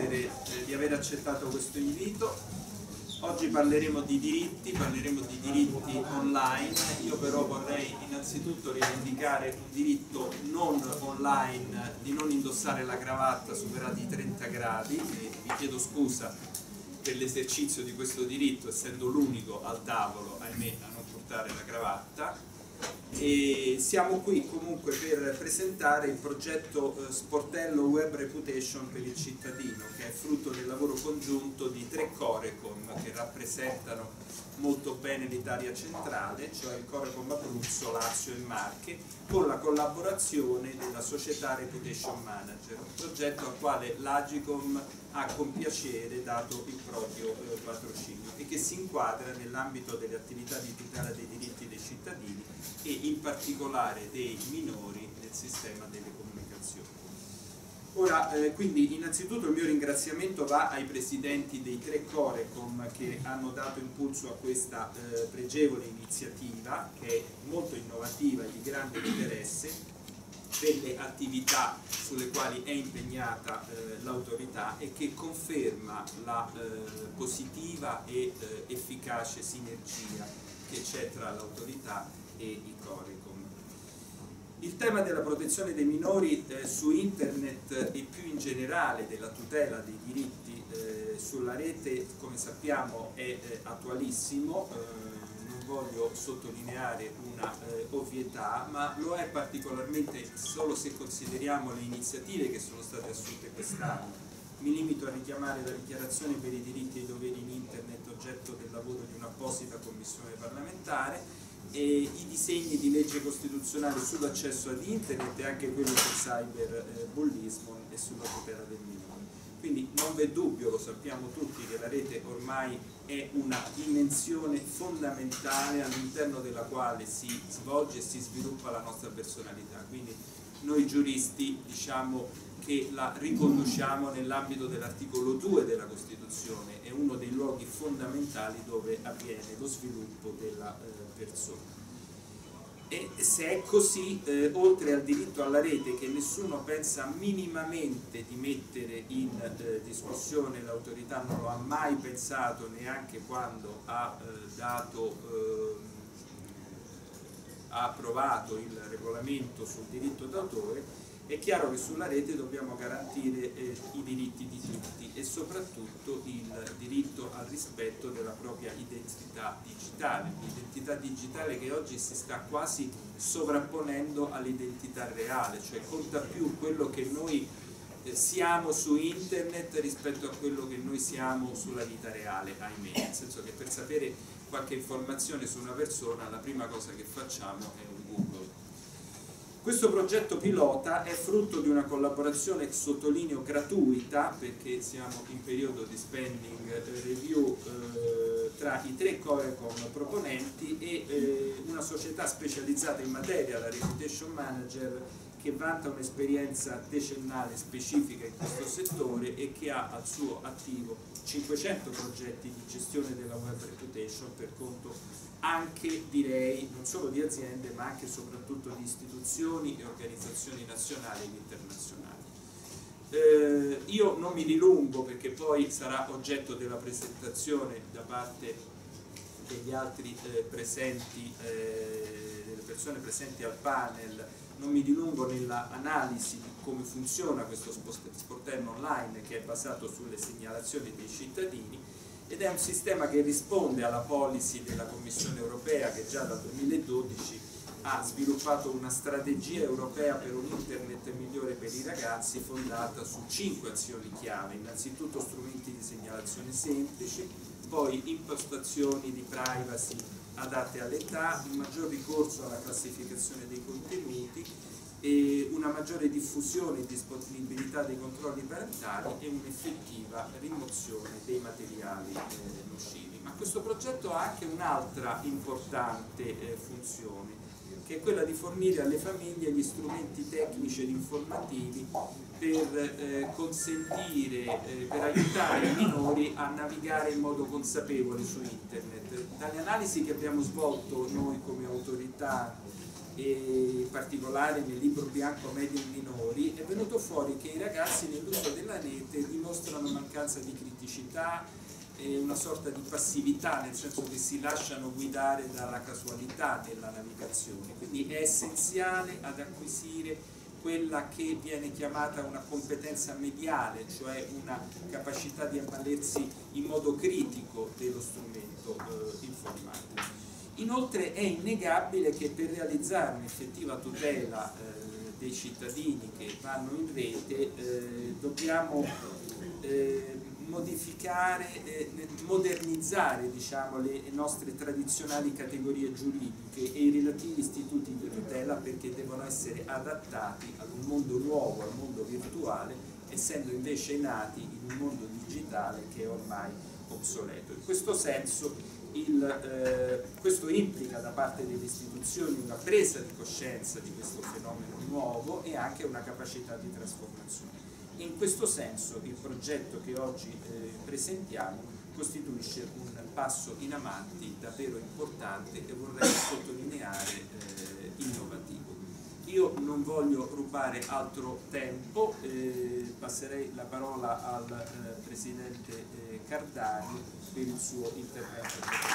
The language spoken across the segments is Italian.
di aver accettato questo invito. Oggi parleremo di diritti online. Io però vorrei innanzitutto rivendicare un diritto non online di non indossare la cravatta superati i 30 gradi e vi chiedo scusa per l'esercizio di questo diritto, essendo l'unico al tavolo, ahimè, a non portare la cravatta. E siamo qui comunque per presentare il progetto Sportello Web Reputation per il cittadino, che è frutto del lavoro congiunto di 3 Corecom che rappresentano molto bene l'Italia centrale, cioè il Corecom Abruzzo, Lazio e Marche, con la collaborazione della società Reputation Manager, un progetto al quale l'Agicom ha con piacere dato il proprio patrocinio e che si inquadra nell'ambito delle attività di tutela dei diritti dei cittadini e in particolare dei minori nel sistema delle comunicazioni. Ora, quindi innanzitutto il mio ringraziamento va ai presidenti dei 3 Corecom che hanno dato impulso a questa pregevole iniziativa, che è molto innovativa e di grande interesse per le attività sulle quali è impegnata l'autorità e che conferma la positiva e efficace sinergia che c'è tra l'autorità e i Corecom. Il tema della protezione dei minori su internet e più in generale della tutela dei diritti sulla rete, come sappiamo, è attualissimo. Non voglio sottolineare una ovvietà, ma lo è particolarmente solo se consideriamo le iniziative che sono state assunte quest'anno. Mi limito a richiamare la dichiarazione per i diritti e i doveri in internet, oggetto del lavoro di un'apposita commissione parlamentare, e i disegni di legge costituzionale sull'accesso ad internet e anche quello sul cyberbullismo e sulla tutela del minore. Quindi non v'è dubbio, lo sappiamo tutti, che la rete ormai è una dimensione fondamentale all'interno della quale si svolge e si sviluppa la nostra personalità. Quindi noi giuristi diciamo che la riconduciamo nell'ambito dell'articolo 2 della Costituzione, è uno dei luoghi fondamentali dove avviene lo sviluppo della persona. E se è così, oltre al diritto alla rete, che nessuno pensa minimamente di mettere in discussione, l'autorità non lo ha mai pensato neanche quando ha approvato il regolamento sul diritto d'autore, è chiaro che sulla rete dobbiamo garantire i diritti di tutti e soprattutto il diritto al rispetto della propria identità digitale, l'identità digitale che oggi si sta quasi sovrapponendo all'identità reale, cioè conta più quello che noi siamo su internet rispetto a quello che noi siamo sulla vita reale, ahimè, nel senso che per sapere qualche informazione su una persona la prima cosa che facciamo è un Google. Questo progetto pilota è frutto di una collaborazione, sottolineo gratuita, perché siamo in periodo di spending review tra i 3 Corecom proponenti e una società specializzata in materia, la Reputation Manager, che vanta un'esperienza decennale specifica in questo settore e che ha al suo attivo 500 progetti di gestione della web reputation per conto anche, direi, non solo di aziende ma anche e soprattutto di istituzioni e organizzazioni nazionali ed internazionali. Io non mi dilungo perché poi sarà oggetto della presentazione da parte degli altri presenti, delle persone presenti al panel. Non mi dilungo nell'analisi di come funziona questo sportello online, che è basato sulle segnalazioni dei cittadini ed è un sistema che risponde alla policy della Commissione europea, che già dal 2012 ha sviluppato una strategia europea per un internet migliore per i ragazzi, fondata su 5 azioni chiave: innanzitutto strumenti di segnalazione semplici, poi impostazioni di privacy adatte all'età, un maggior ricorso alla classificazione dei contenuti, e una maggiore diffusione e disponibilità dei controlli parentali e un'effettiva rimozione dei materiali nocivi. Ma questo progetto ha anche un'altra importante funzione, che è quella di fornire alle famiglie gli strumenti tecnici ed informativi per consentire, per aiutare i minori a navigare in modo consapevole su internet. Dalle analisi che abbiamo svolto noi come autorità e in particolare nel libro bianco medio e minori, è venuto fuori che i ragazzi nell'uso della rete dimostrano mancanza di criticità e una sorta di passività, nel senso che si lasciano guidare dalla casualità nella navigazione. Quindi è essenziale ad acquisire quella che viene chiamata una competenza mediale, cioè una capacità di avvalersi in modo critico dello strumento informatico. Inoltre è innegabile che per realizzare un'effettiva tutela dei cittadini che vanno in rete dobbiamo modificare, modernizzare, diciamo, le nostre tradizionali categorie giuridiche e i relativi istituti di tutela, perché devono essere adattati ad un mondo nuovo, al mondo virtuale, essendo invece nati in un mondo digitale che è ormai obsoleto. In questo senso questo implica da parte delle istituzioni una presa di coscienza di questo fenomeno nuovo e anche una capacità di trasformazione. In questo senso il progetto che oggi presentiamo costituisce un passo in avanti davvero importante e vorrei sottolineare innovativo. Io non voglio rubare altro tempo, passerei la parola al Presidente Cardani per il suo intervento.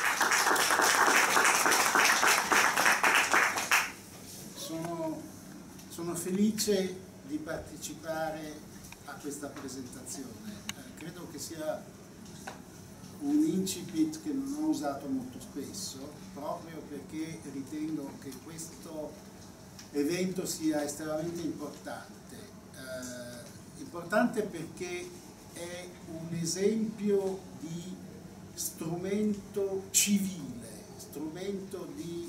Sono felice di partecipare a questa presentazione. Credo che sia un incipit che non ho usato molto spesso, proprio perché ritengo che questo evento sia estremamente importante. Importante perché è un esempio di strumento civile, strumento di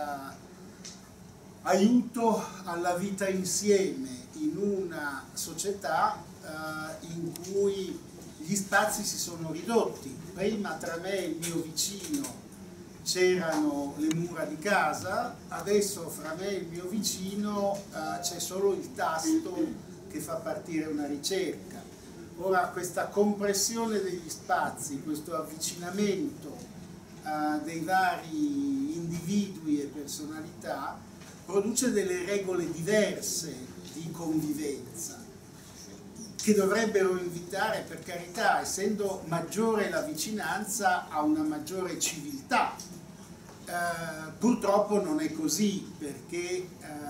aiuto alla vita insieme in una società in cui gli spazi si sono ridotti. Prima tra me e il mio vicino c'erano le mura di casa, adesso fra me e il mio vicino c'è solo il tasto che fa partire una ricerca. Ora questa compressione degli spazi, questo avvicinamento dei vari individui e personalità produce delle regole diverse di convivenza che dovrebbero invitare, per carità, essendo maggiore la vicinanza, a una maggiore civiltà. Purtroppo non è così, perché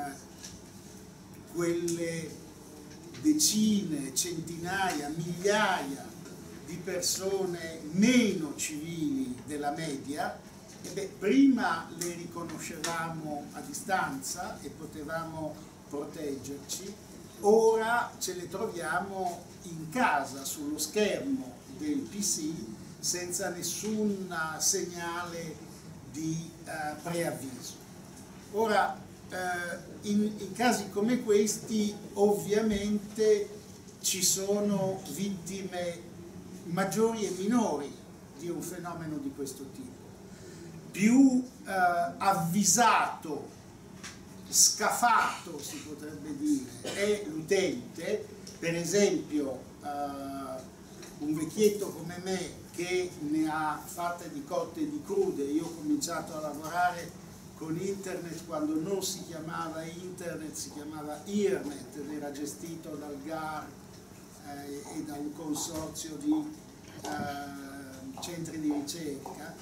quelle decine, centinaia, migliaia di persone meno civili della media, prima le riconoscevamo a distanza e potevamo proteggerci, ora ce le troviamo in casa, sullo schermo del PC, senza nessun segnale di preavviso. Ora, in casi come questi ovviamente ci sono vittime maggiori e minori di un fenomeno di questo tipo. Più avvisato, scafato si potrebbe dire, è l'utente. Per esempio un vecchietto come me che ne ha fatte di cotte e di crude. Io ho cominciato a lavorare con internet quando non si chiamava internet, si chiamava IRNet ed era gestito dal GAR e da un consorzio di centri di ricerca.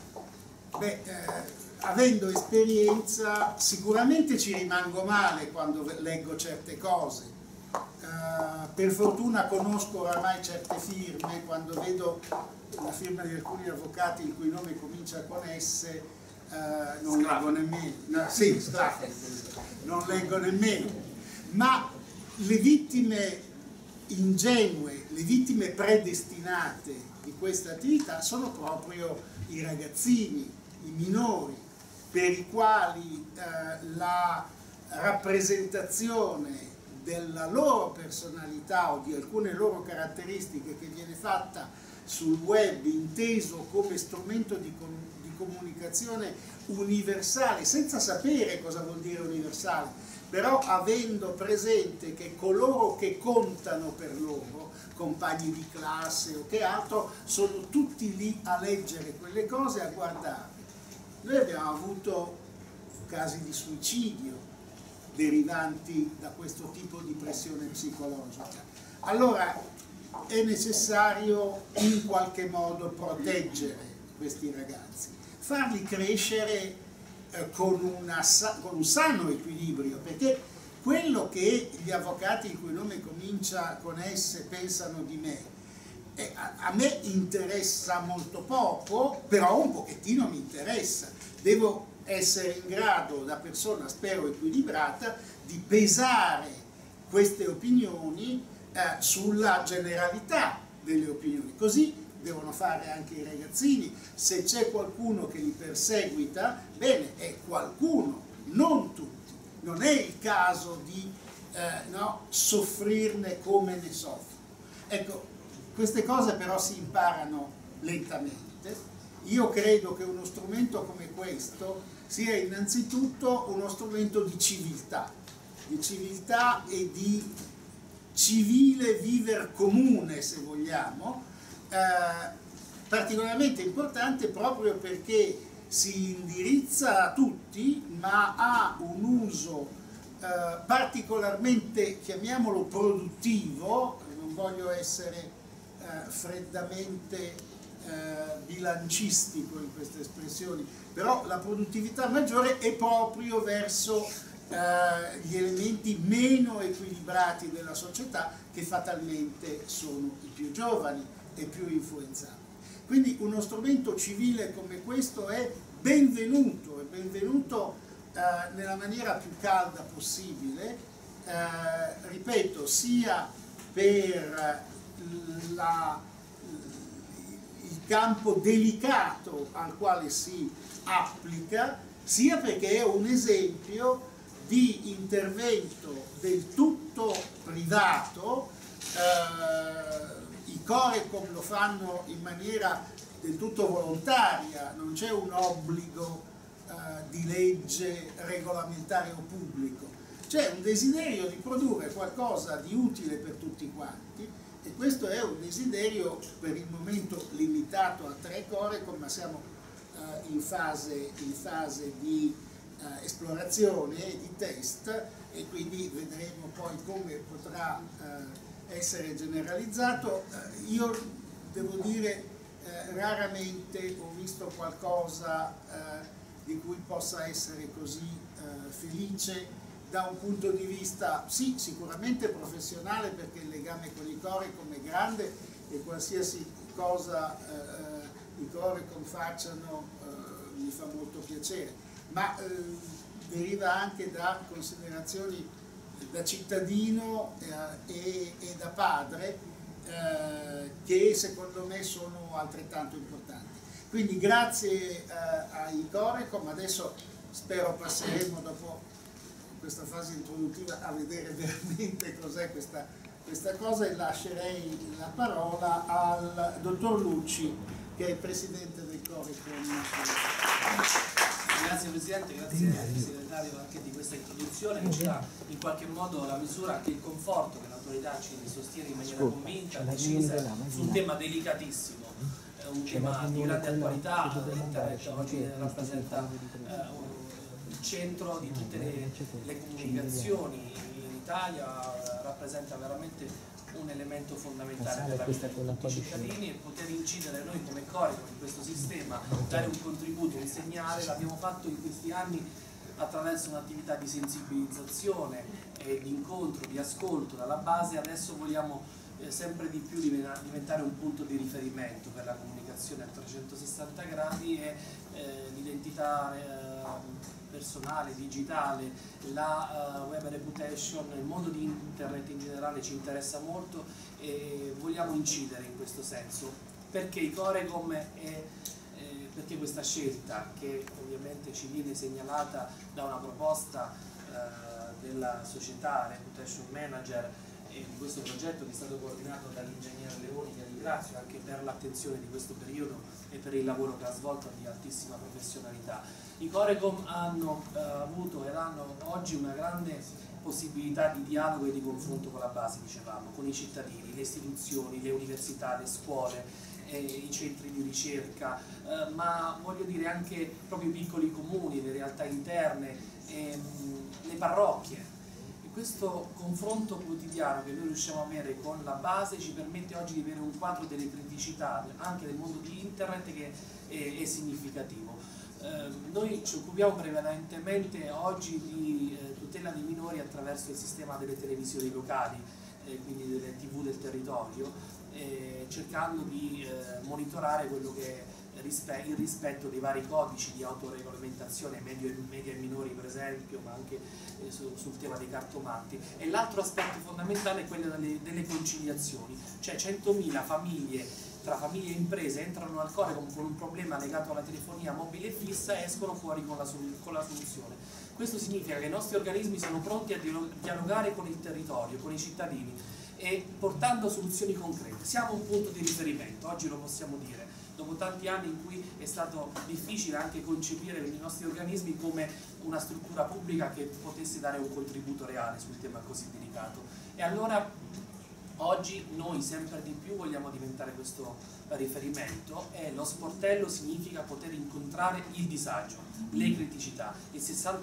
Avendo esperienza sicuramente ci rimango male quando leggo certe cose. Per fortuna conosco oramai certe firme, quando vedo la firma di alcuni avvocati il cui nome comincia con S, non leggo nemmeno. No, sì, non leggo nemmeno. Ma le vittime ingenue, le vittime predestinate di questa attività sono proprio i ragazzini, i minori, per i quali la rappresentazione della loro personalità o di alcune loro caratteristiche che viene fatta sul web, inteso come strumento di comunicazione universale, senza sapere cosa vuol dire universale, però avendo presente che coloro che contano per loro, compagni di classe o che altro, sono tutti lì a leggere quelle cose, a guardare. Noi abbiamo avuto casi di suicidio derivanti da questo tipo di pressione psicologica. Allora è necessario in qualche modo proteggere questi ragazzi, farli crescere con un sano equilibrio, perché quello che gli avvocati il cui nome comincia con S pensano di me, a me interessa molto poco, però un pochettino mi interessa. Devo essere in grado, da persona spero equilibrata, di pesare queste opinioni sulla generalità delle opinioni. Così devono fare anche i ragazzini. Se c'è qualcuno che li perseguita, bene, è qualcuno, non tutti. Non è il caso di soffrirne come ne soffro. Ecco, queste cose però si imparano lentamente. Io credo che uno strumento come questo sia innanzitutto uno strumento di civiltà e di civile viver comune, se vogliamo, particolarmente importante proprio perché si indirizza a tutti, ma ha un uso particolarmente, chiamiamolo produttivo, non voglio essere freddamente bilancistico in queste espressioni, però la produttività maggiore è proprio verso gli elementi meno equilibrati della società, che fatalmente sono i più giovani e più influenzabili. Quindi uno strumento civile come questo è benvenuto nella maniera più calda possibile, ripeto, sia per il campo delicato al quale si applica, sia perché è un esempio di intervento del tutto privato. I Corecom lo fanno in maniera del tutto volontaria, non c'è un obbligo di legge regolamentare o pubblico, c'è un desiderio di produrre qualcosa di utile per tutti quanti, e questo è un desiderio per il momento limitato a 3 Corecom, ma siamo in fase di esplorazione e di test, e quindi vedremo poi come potrà essere generalizzato. Io devo dire raramente ho visto qualcosa di cui possa essere così felice da un punto di vista, sì, sicuramente professionale, perché il legame con i Corecom è grande e qualsiasi cosa i Corecom facciano mi fa molto piacere, ma deriva anche da considerazioni da cittadino e da padre che secondo me sono altrettanto importanti. Quindi grazie ai Corecom. Adesso spero passeremo dopo questa fase introduttiva a vedere veramente cos'è questa cosa, e lascerei la parola al dottor Lucci, che è il presidente del Corecom. Grazie Presidente, grazie Segretario anche di questa introduzione che ci dà in qualche modo la misura, anche il conforto che l'autorità ci sostiene in maniera convinta, decisa, su un tema delicatissimo, un tema di grande attualità. Internet oggi rappresenta il centro di tutte le comunicazioni in Italia, rappresenta veramente un elemento fondamentale per la vita di tutti i cittadini, e poter incidere noi come Corecom in questo sistema, dare un contributo, un segnale, l'abbiamo fatto in questi anni attraverso un'attività di sensibilizzazione, di incontro, di ascolto dalla base. Adesso vogliamo sempre di più diventare un punto di riferimento per la comunicazione a 360 gradi e l'identità personale, digitale, la web reputation, il mondo di internet in generale ci interessa molto, e vogliamo incidere in questo senso. Perché i Corecom perché questa scelta, che ovviamente ci viene segnalata da una proposta della società Reputation Manager, e di questo progetto che è stato coordinato dall'ingegner Leoni, che ringrazio anche per l'attenzione di questo periodo e per il lavoro che ha svolto di altissima professionalità. I Corecom hanno avuto ed hanno oggi una grande possibilità di dialogo e di confronto con la base, dicevamo, con i cittadini, le istituzioni, le università, le scuole, i centri di ricerca, ma voglio dire anche proprio i piccoli comuni, le realtà interne, le parrocchie. Questo confronto quotidiano che noi riusciamo a avere con la base ci permette oggi di avere un quadro delle criticità anche del mondo di internet che è significativo. Noi ci occupiamo prevalentemente oggi di tutela dei minori attraverso il sistema delle televisioni locali, quindi delle TV del territorio, cercando di monitorare quello che è il rispetto dei vari codici di autoregolamentazione media e minori per esempio, ma anche sul tema dei cartomanti. E l'altro aspetto fondamentale è quello delle conciliazioni, cioè 100.000 famiglie tra famiglie e imprese entrano al Corecom con un problema legato alla telefonia mobile fissa e escono fuori con la soluzione. Questo significa che i nostri organismi sono pronti a dialogare con il territorio, con i cittadini e portando soluzioni concrete. Siamo un punto di riferimento, oggi lo possiamo dire, dopo tanti anni in cui è stato difficile anche concepire i nostri organismi come una struttura pubblica che potesse dare un contributo reale sul tema così delicato. E allora oggi noi sempre di più vogliamo diventare questo riferimento e lo sportello significa poter incontrare il disagio, le criticità. Il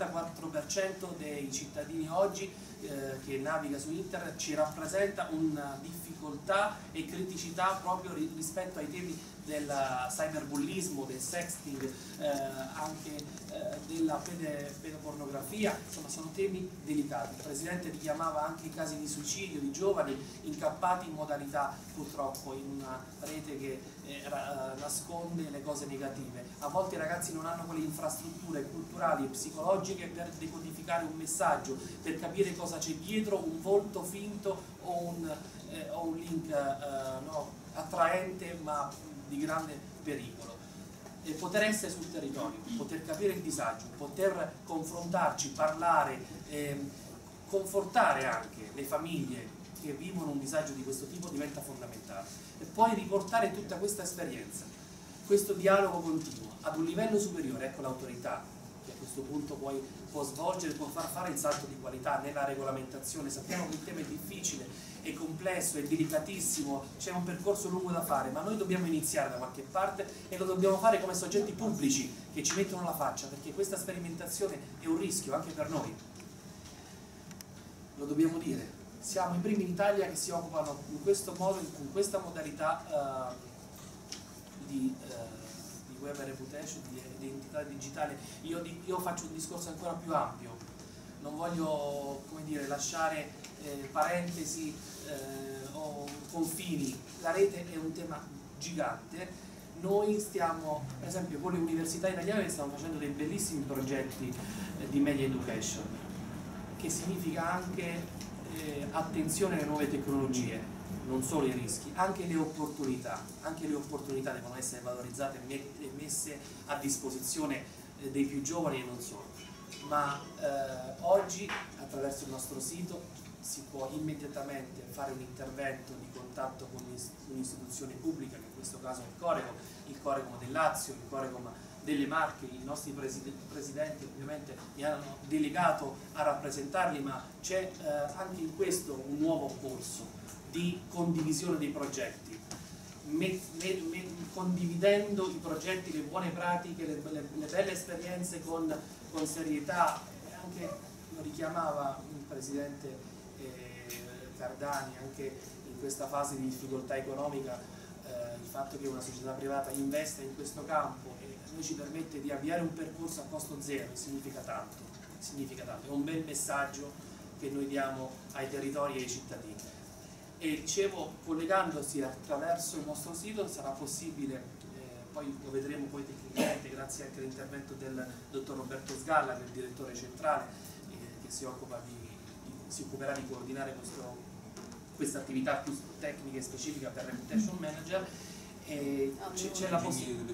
64% dei cittadini oggi che naviga su internet ci rappresenta una difficoltà e criticità proprio rispetto ai temi del cyberbullismo, del sexting, anche della pedopornografia. Insomma, sono temi delicati. Il Presidente richiamava anche i casi di suicidio di giovani incappati in modalità purtroppo in una rete che nasconde le cose negative. A volte i ragazzi non hanno quelle infrastrutture culturali e psicologiche per decodificare un messaggio, per capire cosa c'è dietro un volto finto o un link attraente ma di grande pericolo. E poter essere sul territorio, poter capire il disagio, poter confrontarci, parlare, confortare anche le famiglie che vivono un disagio di questo tipo diventa fondamentale. E poi riportare tutta questa esperienza, questo dialogo continuo ad un livello superiore, ecco l'autorità che a questo punto poi può svolgere, può far fare il salto di qualità nella regolamentazione. Sappiamo che il tema è difficile, è complesso, è delicatissimo, c'è un percorso lungo da fare, ma noi dobbiamo iniziare da qualche parte e lo dobbiamo fare come soggetti pubblici che ci mettono la faccia, perché questa sperimentazione è un rischio anche per noi. Lo dobbiamo dire. Siamo i primi in Italia che si occupano in questo modo, con questa modalità di web reputation, di identità digitale. Io faccio un discorso ancora più ampio, non voglio, come dire, lasciare parentesi o confini. La rete è un tema gigante. Noi stiamo, per esempio, con le università italiane stiamo facendo dei bellissimi progetti di media education, che significa anche attenzione alle nuove tecnologie, non solo i rischi, anche le opportunità devono essere valorizzate e messe a disposizione dei più giovani e non solo. Ma oggi attraverso il nostro sito si può immediatamente fare un intervento di contatto con un'istituzione pubblica, che in questo caso è il Corecom del Lazio, il Corecom delle Marche. I nostri presidenti ovviamente mi hanno delegato a rappresentarli, ma c'è anche in questo un nuovo corso di condivisione dei progetti, condividendo i progetti, le buone pratiche, le belle esperienze con serietà. Anche lo richiamava il presidente Cardani, anche in questa fase di difficoltà economica, il fatto che una società privata investe in questo campo e noi ci permette di avviare un percorso a costo zero significa tanto, è un bel messaggio che noi diamo ai territori e ai cittadini. E dicevo, collegandosi attraverso il nostro sito sarà possibile, poi lo vedremo poi tecnicamente grazie anche all'intervento del dottor Roberto Sgalla, che è il direttore centrale, che si occuperà di coordinare questa attività più tecnica e specifica per Reputation Manager. E c'è la possibilità.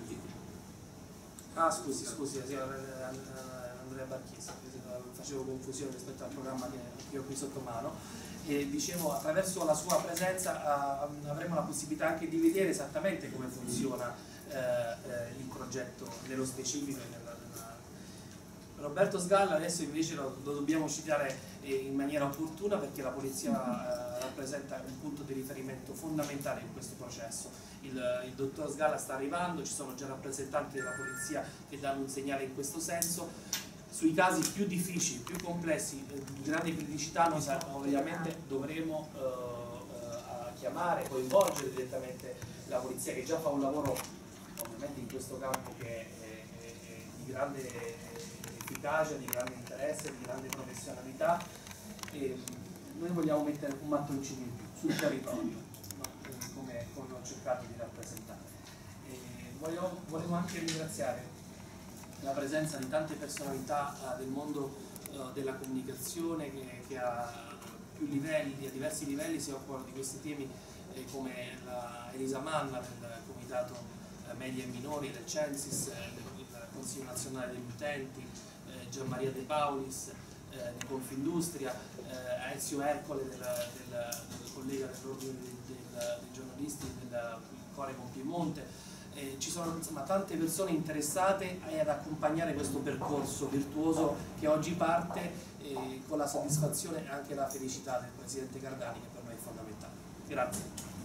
Scusi, Andrea Barchisi, facevo confusione rispetto al programma che ho qui sotto mano. E dicevo, attraverso la sua presenza avremo la possibilità anche di vedere esattamente come funziona il progetto nello specifico Roberto Sgalla adesso invece lo dobbiamo citare in maniera opportuna, perché la polizia rappresenta un punto di riferimento fondamentale in questo processo. Il dottor Sgalla sta arrivando, ci sono già rappresentanti della polizia che danno un segnale in questo senso. Sui casi più difficili, più complessi, di grande criticità, noi ovviamente dovremo chiamare, coinvolgere direttamente la polizia, che già fa un lavoro ovviamente in questo campo che è di grande efficacia, di grande interesse, di grande professionalità, e noi vogliamo mettere un mattoncino in più sul territorio, no? come ho cercato di rappresentare. Volevo anche ringraziare la presenza di tante personalità del mondo della comunicazione che a più livelli, a diversi livelli, si occupano di questi temi, come Elisa Manna del Comitato Media e Minori del Censis, il Consiglio Nazionale degli Utenti, Gian Maria De Paulis di Confindustria, Ezio Ercole del collega dell'Ordine dei giornalisti del Core con Piemonte. Ci sono insomma tante persone interessate ad accompagnare questo percorso virtuoso che oggi parte, con la soddisfazione e anche la felicità del Presidente Cardani, che per noi è fondamentale. Grazie.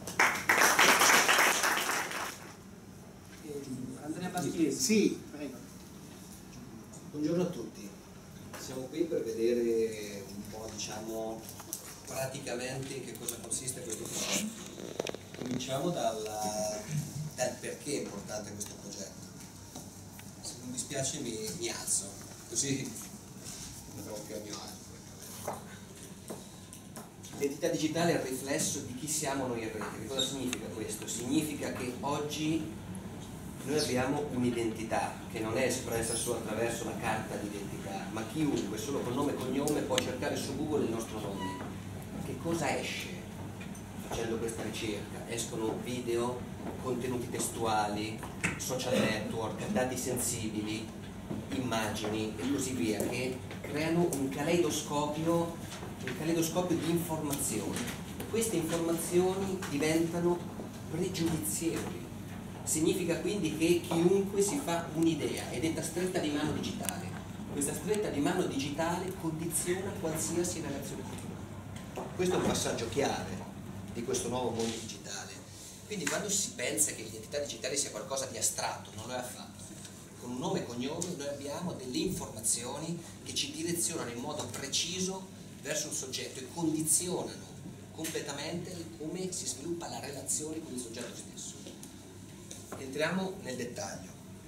Andrea Battiesi. Sì, prego. Buongiorno a tutti, siamo qui per vedere un po', diciamo, praticamente in che cosa consiste questo progetto. Cominciamo dal perché è importante questo progetto. Se non mi dispiace mi alzo, così non trovo più a mio agio. L'identità digitale è il riflesso di chi siamo noi in rete. Che cosa significa questo? Significa che oggi noi abbiamo un'identità che non è espressa solo attraverso la carta d'identità, ma chiunque solo con nome e cognome può cercare su Google il nostro nome. Che cosa esce facendo questa ricerca? Escono video, contenuti testuali, social network, dati sensibili, immagini e così via, che creano un caleidoscopio di informazioni. Queste informazioni diventano pregiudizievoli. Significa quindi che chiunque si fa un'idea, è detta stretta di mano digitale. Questa stretta di mano digitale condiziona qualsiasi relazione futura. Questo è un passaggio chiave di questo nuovo mondo digitale. Quindi quando si pensa che l'identità digitale sia qualcosa di astratto, non lo è affatto. Con un nome e cognome noi abbiamo delle informazioni che ci direzionano in modo preciso verso un soggetto e condizionano completamente come si sviluppa la relazione con il soggetto stesso. Entriamo nel dettaglio.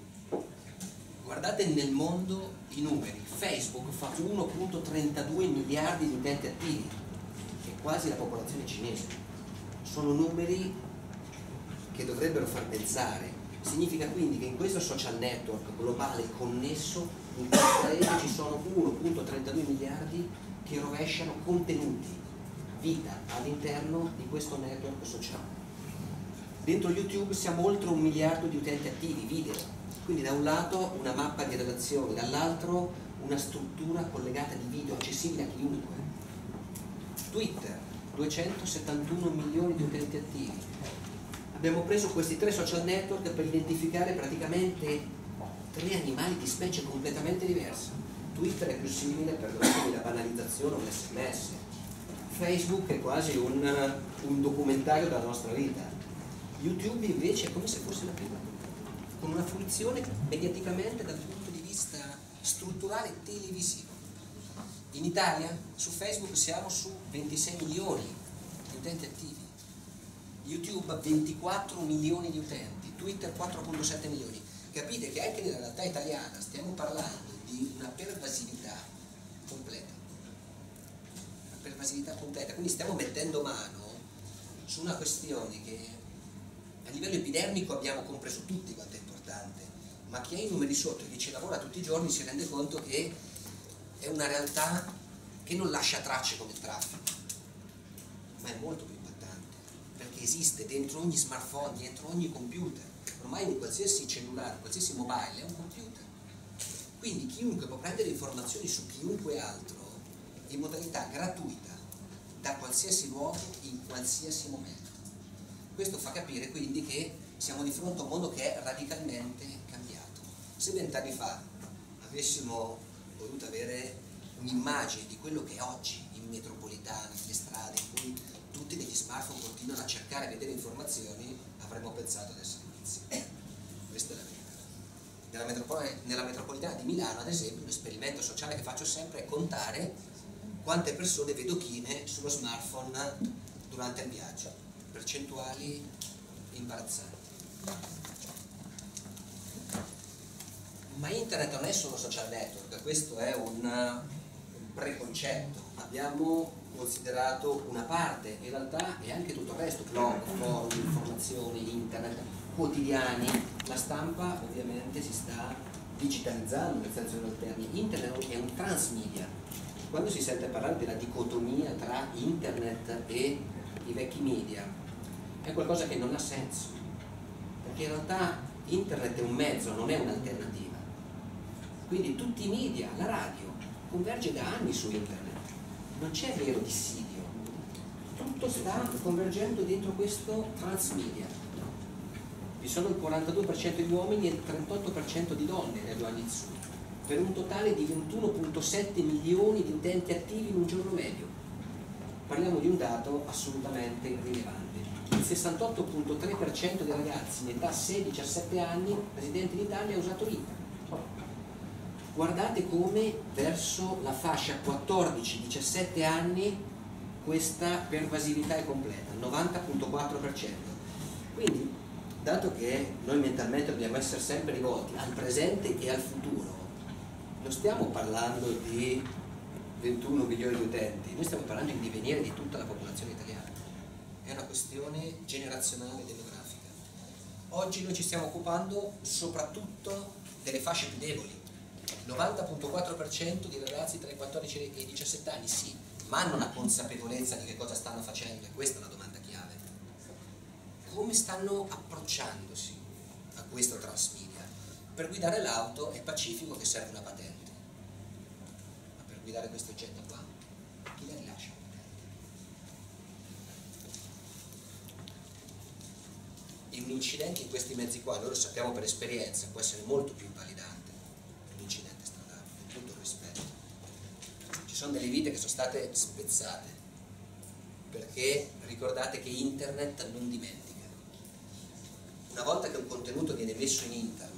Guardate nel mondo i numeri. Facebook fa 1,32 miliardi di utenti attivi, che è quasi la popolazione cinese. Sono numeri che dovrebbero far pensare. Significa quindi che in questo social network globale connesso in questo paese ci sono 1,32 miliardi che rovesciano contenuti, vita all'interno di questo network sociale. Dentro YouTube siamo oltre 1 miliardo di utenti attivi, video, quindi da un lato una mappa di relazioni, dall'altro una struttura collegata di video accessibile a chiunque. Twitter, 271 milioni di utenti attivi. Abbiamo preso questi 3 social network per identificare praticamente 3 animali di specie completamente diverse. Twitter è più simile, perdonatemi la banalizzazione, un SMS. Facebook è quasi un documentario della nostra vita. YouTube invece è come se fosse la prima, con una fruizione mediaticamente dal punto di vista strutturale televisivo. In Italia su Facebook siamo su 26 milioni di utenti attivi, YouTube 24 milioni di utenti, Twitter 4,7 milioni. Capite che anche nella realtà italiana stiamo parlando di una pervasività completa. Una pervasività completa, quindi stiamo mettendo mano su una questione che a livello epidermico abbiamo compreso tutti quanto è importante, ma chi ha i numeri sotto e chi ci lavora tutti i giorni si rende conto che è una realtà che non lascia tracce come il traffico, ma è molto più impattante, perché esiste dentro ogni smartphone, dentro ogni computer. Ormai in qualsiasi cellulare, qualsiasi mobile è un computer. Quindi chiunque può prendere informazioni su chiunque altro in modalità gratuita, da qualsiasi luogo, in qualsiasi momento. Questo fa capire quindi che siamo di fronte a un mondo che è radicalmente cambiato. Se 20 anni fa avessimo voluto avere un'immagine di quello che è oggi in metropolitana, nelle strade, in cui tutti degli smartphone continuano a cercare e vedere informazioni, avremmo pensato ad essere pazzi. Questa è la verità. Nella metropolitana di Milano, ad esempio, un esperimento sociale che faccio sempre è contare quante persone vedo chine sullo smartphone durante il viaggio, percentuali imbarazzanti. Ma internet non è solo social network, questo è un preconcetto. Abbiamo considerato una parte, in realtà è anche tutto il resto: blog, forum, informazioni, internet, quotidiani. La stampa ovviamente si sta digitalizzando nel senso del termine. Internet è un transmedia. Quando si sente parlare della dicotomia tra internet e i vecchi media, è qualcosa che non ha senso, perché in realtà internet è un mezzo, non è un'alternativa. Quindi tutti i media, la radio, converge da anni su internet, non c'è vero dissidio, tutto sta convergendo dentro questo transmedia. Vi sono il 42% di uomini e il 38% di donne negli anni su, per un totale di 21,7 milioni di utenti attivi in un giorno medio. Parliamo di un dato assolutamente rilevante. Il 68,3% dei ragazzi in età 6-17 anni residenti in Italia ha usato internet. Guardate come verso la fascia 14-17 anni questa pervasività è completa, 90,4%. Quindi, dato che noi mentalmente dobbiamo essere sempre rivolti al presente e al futuro, non stiamo parlando di 21 milioni di utenti, noi stiamo parlando di divenire di tutta la popolazione italiana. È una questione generazionale e demografica. Oggi noi ci stiamo occupando soprattutto delle fasce più deboli. 90,4% di ragazzi tra i 14 e i 17 anni, sì, ma hanno una consapevolezza di che cosa stanno facendo, e questa è una domanda chiave. Come stanno approcciandosi a questo transmedia? Per guidare l'auto è pacifico che serve una patente, ma per guidare questo oggetto qua, chi la rilascia? E un incidente in questi mezzi qua, noi lo sappiamo per esperienza, può essere molto più invalidante di un incidente stradale, con tutto il rispetto. Ci sono delle vite che sono state spezzate, perché ricordate che internet non dimentica. Una volta che un contenuto viene messo in internet,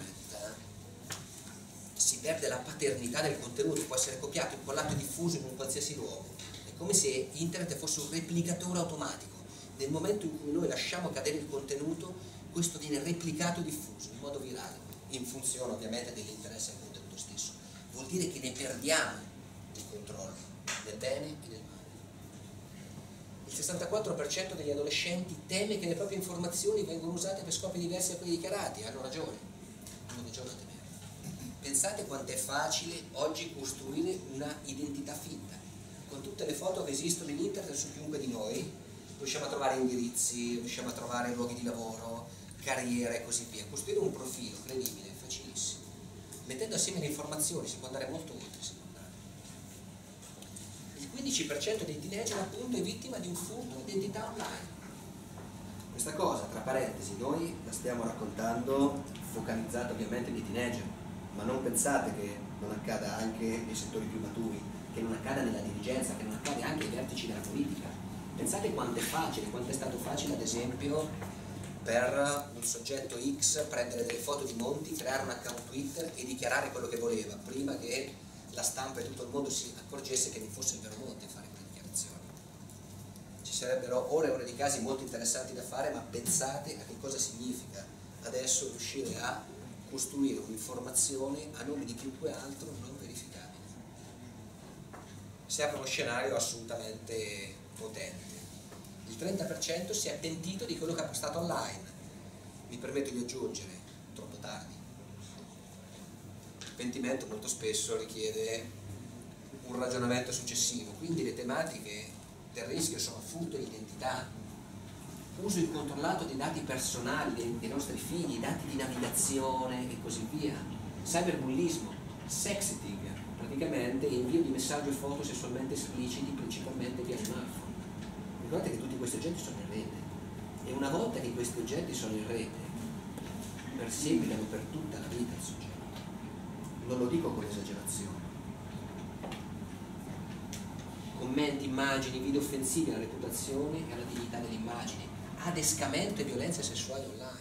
si perde la paternità del contenuto, può essere copiato, incollato e diffuso in un qualsiasi luogo. È come se internet fosse un replicatore automatico. Nel momento in cui noi lasciamo cadere il contenuto, questo viene replicato e diffuso in modo virale, in funzione ovviamente dell'interesse del contenuto stesso. Vuol dire che ne perdiamo il controllo, nel bene e nel male. Il 64% degli adolescenti teme che le proprie informazioni vengano usate per scopi diversi da quelli dichiarati. Hanno ragione a temere. Pensate quanto è facile oggi costruire una identità finta. Con tutte le foto che esistono in internet su chiunque di noi, riusciamo a trovare indirizzi, riusciamo a trovare luoghi di lavoro, carriere e così via. Costruire un profilo credibile è facilissimo. Mettendo assieme le informazioni si può andare molto oltre, secondo me. Il 15% dei teenager appunto è vittima di un furto di identità online. Questa cosa, tra parentesi, noi la stiamo raccontando focalizzata ovviamente nei teenager, ma non pensate che non accada anche nei settori più maturi, che non accada nella dirigenza, che non accade anche ai vertici della politica. Pensate quanto è facile, quanto è stato facile ad esempio per un soggetto X prendere delle foto di Monti, creare un account Twitter e dichiarare quello che voleva, prima che la stampa e tutto il mondo si accorgesse che non fosse il vero Monti a fare quelle dichiarazioni. Ci sarebbero ore e ore di casi molto interessanti da fare, ma pensate a che cosa significa adesso riuscire a costruire un'informazione a nome di chiunque altro non verificabile. Si apre uno scenario assolutamente potente. Il 30% si è pentito di quello che ha postato online. Mi permetto di aggiungere, troppo tardi. Il pentimento molto spesso richiede un ragionamento successivo, quindi le tematiche del rischio sono furto di identità, uso incontrollato di dati personali dei nostri figli, dati di navigazione e così via, cyberbullismo, sexting, praticamente invio di messaggi e foto sessualmente espliciti principalmente via smartphone. Ricordate che tutti questi oggetti sono in rete, e una volta che questi oggetti sono in rete perseguitano per tutta la vita il soggetto. Non lo dico con esagerazione, commenti, immagini, video offensivi alla reputazione e alla dignità dell'immagine, adescamento e violenze sessuali online.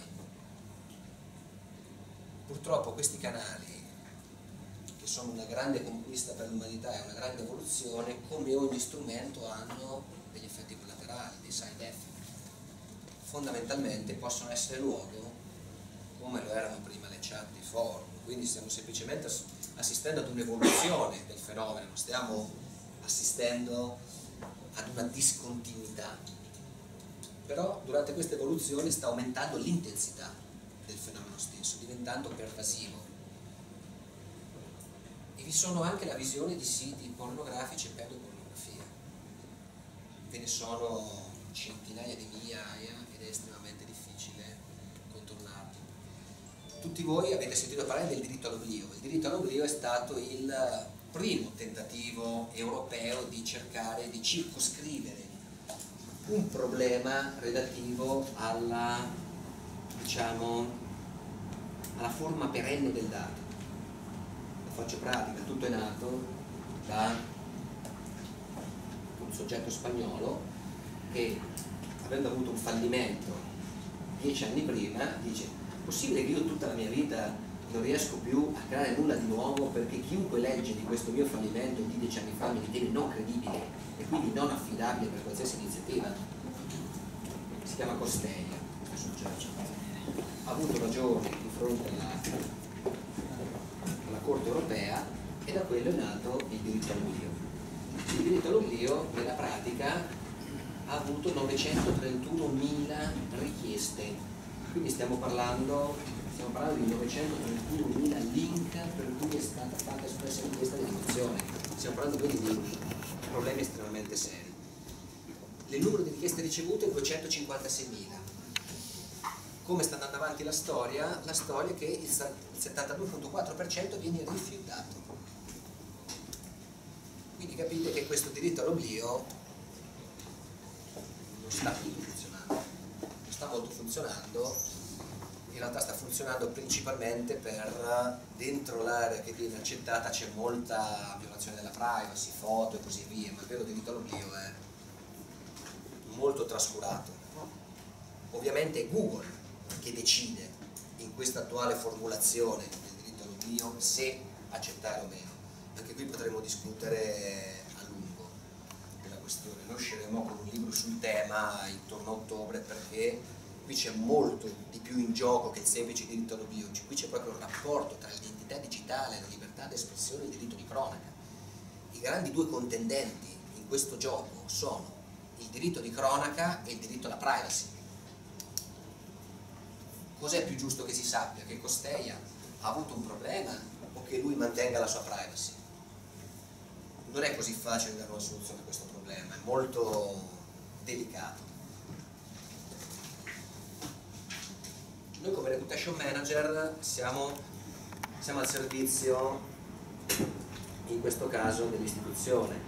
Purtroppo questi canali, che sono una grande conquista per l'umanità e una grande evoluzione, come ogni strumento hanno degli effetti collaterali, dei side effect. Fondamentalmente possono essere luogo, come lo erano prima le chat di forum, quindi stiamo semplicemente assistendo ad un'evoluzione del fenomeno, non stiamo assistendo ad una discontinuità, però durante questa evoluzione sta aumentando l'intensità del fenomeno stesso, diventando pervasivo. E vi sono anche la visione di siti pornografici e pedopornografia, ve ne sono centinaia di migliaia ed è estremamente difficile contornarli. Tutti voi avete sentito parlare del diritto all'oblio. Il diritto all'oblio è stato il primo tentativo europeo di cercare di circoscrivere un problema relativo alla, diciamo, alla forma perenne del dato. La faccio pratica, tutto è nato da un soggetto spagnolo che, avendo avuto un fallimento 10 anni prima, dice: è possibile che io tutta la mia vita non riesco più a creare nulla di nuovo, perché chiunque legge di questo mio fallimento di 10 anni fa mi ritiene non credibile e quindi non affidabile per qualsiasi iniziativa. Si chiama Costeia questo soggetto, ha avuto ragione di fronte alla Corte europea e da quello è nato il diritto all'oblio. Il diritto all'oblio nella pratica ha avuto 931.000 richieste, quindi stiamo parlando di 931.000 link per cui è stata fatta espressa richiesta di rimozione. Stiamo parlando quindi di problemi estremamente seri. Il numero di richieste ricevute è 256.000. Come sta andando avanti la storia? La storia è che il 72,4% viene rifiutato. Quindi capite che questo diritto all'oblio non sta più funzionando, non sta molto funzionando, in realtà sta funzionando principalmente per dentro l'area che viene accettata c'è molta violazione della privacy, foto e così via, ma il vero diritto all'oblio è molto trascurato. Ovviamente è Google che decide in questa attuale formulazione del diritto all'oblio se accettare o meno. Anche qui potremo discutere a lungo della questione. Noi usciremo con un libro sul tema intorno a ottobre, perché qui c'è molto di più in gioco che il semplice diritto all'oblio. Qui c'è proprio il rapporto tra l'identità digitale, la libertà d'espressione e il diritto di cronaca. I grandi due contendenti in questo gioco sono il diritto di cronaca e il diritto alla privacy. Cos'è più giusto che si sappia? Che Costeia ha avuto un problema o che lui mantenga la sua privacy? Non è così facile dare una soluzione a questo problema, è molto delicato. Noi come reputation manager siamo al servizio, in questo caso, dell'istituzione,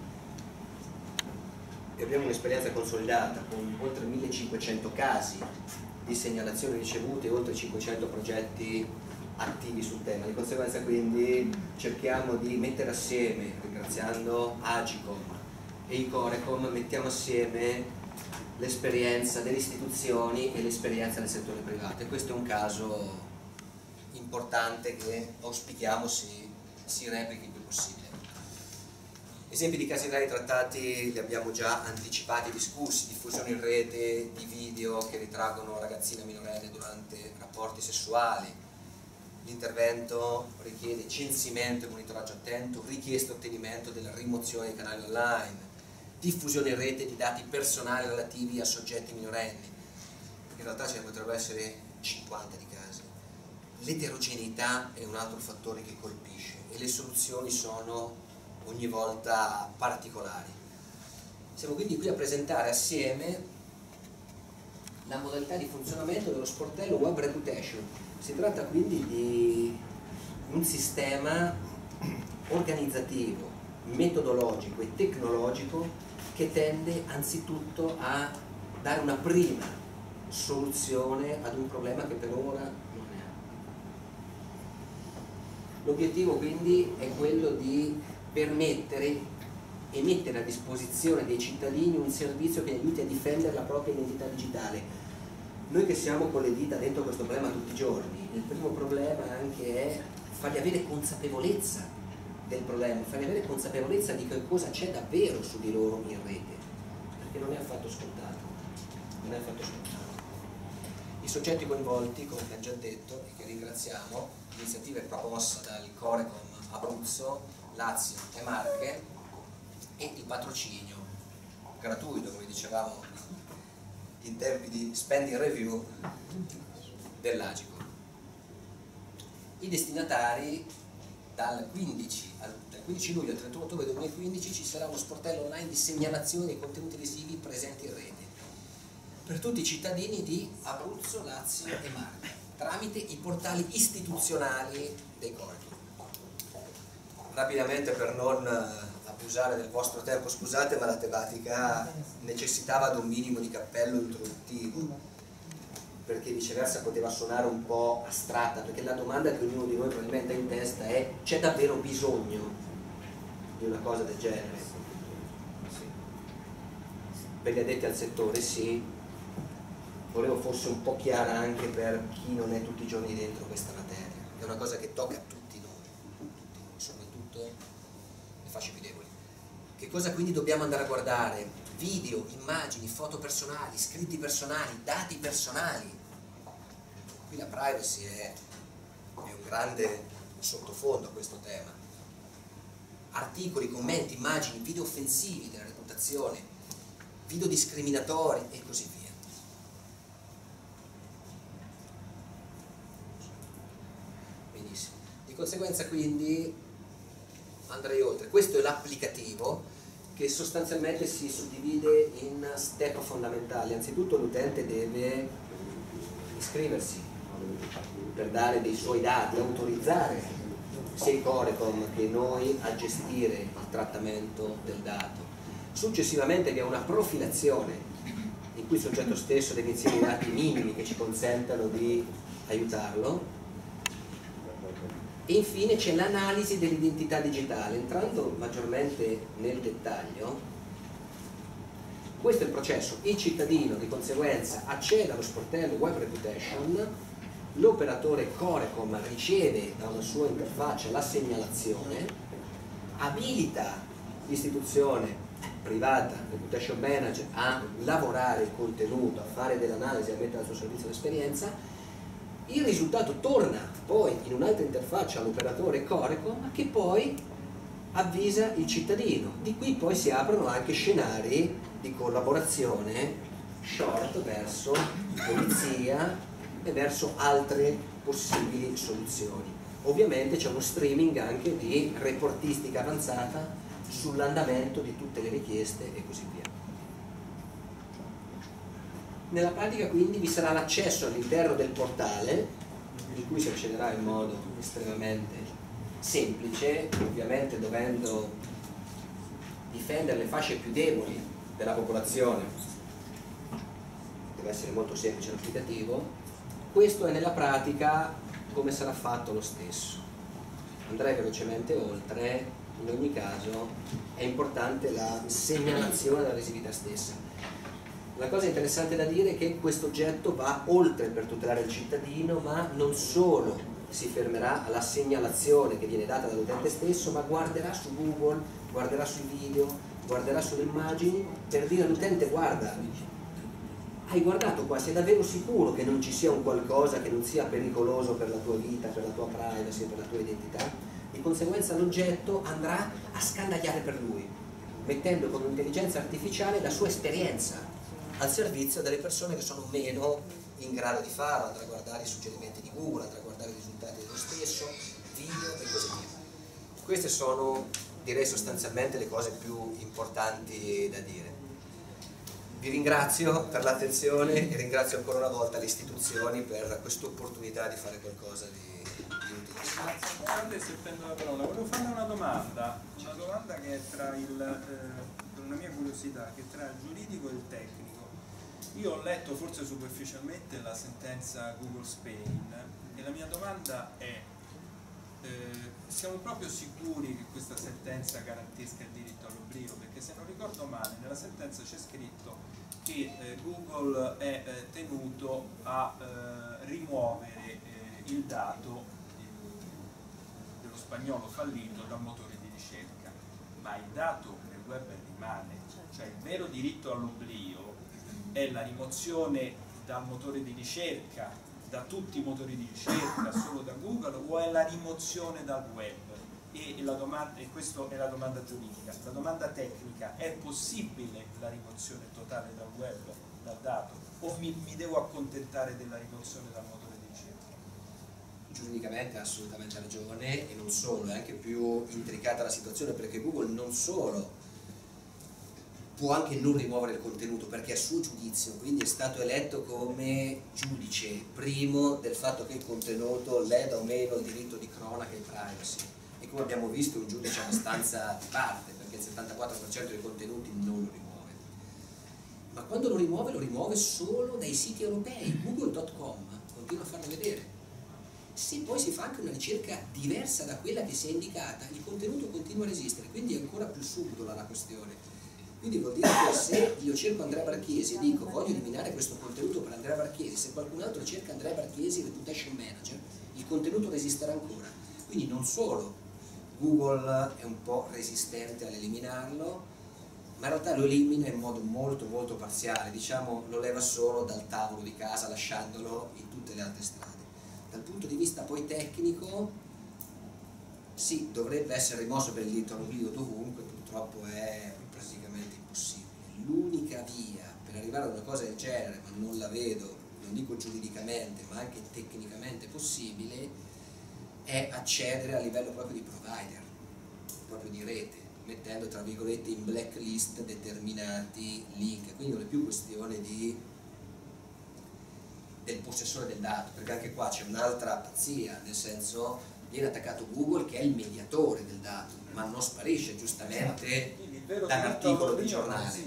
e abbiamo un'esperienza consolidata con oltre 1500 casi di segnalazioni ricevute e oltre 500 progetti attivi sul tema. Di conseguenza quindi cerchiamo di mettere assieme, ringraziando Agicom e i Corecom, mettiamo assieme l'esperienza delle istituzioni e l'esperienza del settore privato, e questo è un caso importante che auspichiamo si replichi il più possibile. Esempi di casi reali trattati li abbiamo già anticipati e discussi: diffusione in rete di video che ritraggono ragazzine minorenni durante rapporti sessuali. L'intervento richiede censimento e monitoraggio attento, richiesta e ottenimento della rimozione dei canali online, diffusione in rete di dati personali relativi a soggetti minorenni. In realtà ce ne potrebbero essere 50 di casi. L'eterogeneità è un altro fattore che colpisce e le soluzioni sono ogni volta particolari. Siamo quindi qui a presentare assieme la modalità di funzionamento dello sportello Web Reputation. Si tratta quindi di un sistema organizzativo, metodologico e tecnologico che tende anzitutto a dare una prima soluzione ad un problema che per ora non è. L'obiettivo quindi è quello di permettere e mettere a disposizione dei cittadini un servizio che aiuti a difendere la propria identità digitale. Noi che siamo con le dita dentro questo problema tutti i giorni, il primo problema anche è fargli avere consapevolezza del problema, fargli avere consapevolezza di che cosa c'è davvero su di loro in rete, perché non è affatto scontato, non è affatto scontato. I soggetti coinvolti, come abbiamo già detto e che ringraziamo, l'iniziativa è proposta dal Corecom Abruzzo, Lazio e Marche, e il patrocinio gratuito, come dicevamo in tempi di spending review, dell'Agicom. I destinatari dal 15 luglio al 31 ottobre 2015 ci sarà uno sportello online di segnalazione dei contenuti lesivi presenti in rete per tutti i cittadini di Abruzzo, Lazio e Marche tramite i portali istituzionali dei Corecom. Rapidamente, per non abusare del vostro tempo, scusate, ma la tematica necessitava di un minimo di cappello introduttivo, perché viceversa poteva suonare un po' astratta, perché la domanda che ognuno di noi probabilmente ha in testa è: c'è davvero bisogno di una cosa del genere? Sì. Per gli addetti al settore sì, volevo fosse un po' chiara anche per chi non è tutti i giorni dentro questa materia, è una cosa che tocca a tutti noi, soprattutto le fasce più deboli. Che cosa quindi dobbiamo andare a guardare? Video, immagini, foto personali, scritti personali, dati personali. Qui la privacy è un grande sottofondo a questo tema. Articoli, commenti, immagini, video offensivi della reputazione, video discriminatori e così via. Benissimo. Di conseguenza quindi andrei oltre. Questo è l'applicativo, che sostanzialmente si suddivide in step fondamentali. Anzitutto l'utente deve iscriversi per dare dei suoi dati, autorizzare sia il Corecom che noi a gestire il trattamento del dato. Successivamente vi è una profilazione in cui il soggetto stesso deve inserire i dati minimi che ci consentano di aiutarlo. E infine c'è l'analisi dell'identità digitale. Entrando maggiormente nel dettaglio, questo è il processo. Il cittadino di conseguenza accede allo sportello Web Reputation, l'operatore Corecom riceve da una sua interfaccia la segnalazione, abilita l'istituzione privata, Reputation Manager, a lavorare il contenuto, a fare dell'analisi, a mettere al suo servizio l'esperienza. Il risultato torna poi in un'altra interfaccia all'operatore Corecom, che poi avvisa il cittadino. Di qui poi si aprono anche scenari di collaborazione short verso polizia e verso altre possibili soluzioni. Ovviamente c'è uno streaming anche di reportistica avanzata sull'andamento di tutte le richieste e così via. Nella pratica quindi vi sarà l'accesso all'interno del portale, in cui si accederà in modo estremamente semplice, ovviamente dovendo difendere le fasce più deboli della popolazione. Deve essere molto semplice l'applicativo. Questo è nella pratica come sarà fatto lo stesso. Andrei velocemente oltre. In ogni caso è importante la segnalazione della lesività stessa. La cosa interessante da dire è che questo oggetto va oltre per tutelare il cittadino, ma non solo si fermerà alla segnalazione che viene data dall'utente stesso, ma guarderà su Google, guarderà sui video, guarderà sulle immagini per dire all'utente: guarda, hai guardato qua, sei davvero sicuro che non ci sia un qualcosa che non sia pericoloso per la tua vita, per la tua privacy, per la tua identità? Di conseguenza l'oggetto andrà a scandagliare per lui, mettendo con un'intelligenza artificiale la sua esperienza al servizio delle persone che sono meno in grado di farlo. Andrà a guardare i suggerimenti di Google, andrà a guardare i risultati dello stesso, video e così via. Queste sono, direi, sostanzialmente le cose più importanti da dire. Vi ringrazio per l'attenzione e ringrazio ancora una volta le istituzioni per questa opportunità di fare qualcosa di utile. Grazie, se prendo la parola, volevo fare una domanda che è tra per una mia curiosità, che è tra il giuridico e il tecnico. Io ho letto forse superficialmente la sentenza Google Spain e la mia domanda è: siamo proprio sicuri che questa sentenza garantisca il diritto all'oblio? Perché se non ricordo male nella sentenza c'è scritto che Google è tenuto a rimuovere il dato dello spagnolo fallito dal motore di ricerca, ma il dato nel web rimane, cioè il vero diritto all'oblio è la rimozione dal motore di ricerca, da tutti i motori di ricerca, solo da Google, o è la rimozione dal web? E questa è la domanda giuridica. La domanda tecnica: è possibile la rimozione totale dal web, dal dato, o mi devo accontentare della rimozione dal motore di ricerca? Giuridicamente ha assolutamente ragione, e non solo, è anche più intricata la situazione, perché Google non solo può anche non rimuovere il contenuto perché a suo giudizio, quindi è stato eletto come giudice primo del fatto che il contenuto leda o meno il diritto di cronaca e privacy, e come abbiamo visto è un giudice abbastanza di parte, perché il 74% dei contenuti non lo rimuove, ma quando lo rimuove solo dai siti europei. Google.com continua a farlo vedere. Se poi si fa anche una ricerca diversa da quella che si è indicata, il contenuto continua a resistere, quindi è ancora più subdola la questione. Quindi vuol dire che se io cerco Andrea Barchesi e dico voglio eliminare questo contenuto per Andrea Barchesi, se qualcun altro cerca Andrea Barchesi Reputation Manager, il contenuto resisterà ancora. Quindi non solo Google è un po' resistente all'eliminarlo, ma in realtà lo elimina in modo molto molto parziale, diciamo lo leva solo dal tavolo di casa lasciandolo in tutte le altre strade. Dal punto di vista poi tecnico, sì, dovrebbe essere rimosso per il diritto all'oblio dovunque, purtroppo è praticamente impossibile. L'unica via per arrivare a una cosa del genere, ma non la vedo, non dico giuridicamente, ma anche tecnicamente possibile, è accedere a livello proprio di provider, proprio di rete, mettendo tra virgolette in blacklist determinati link. Quindi non è più questione del possessore del dato, perché anche qua c'è un'altra pazzia, nel senso viene attaccato Google che è il mediatore del dato, ma non sparisce giustamente dall'articolo del giornale.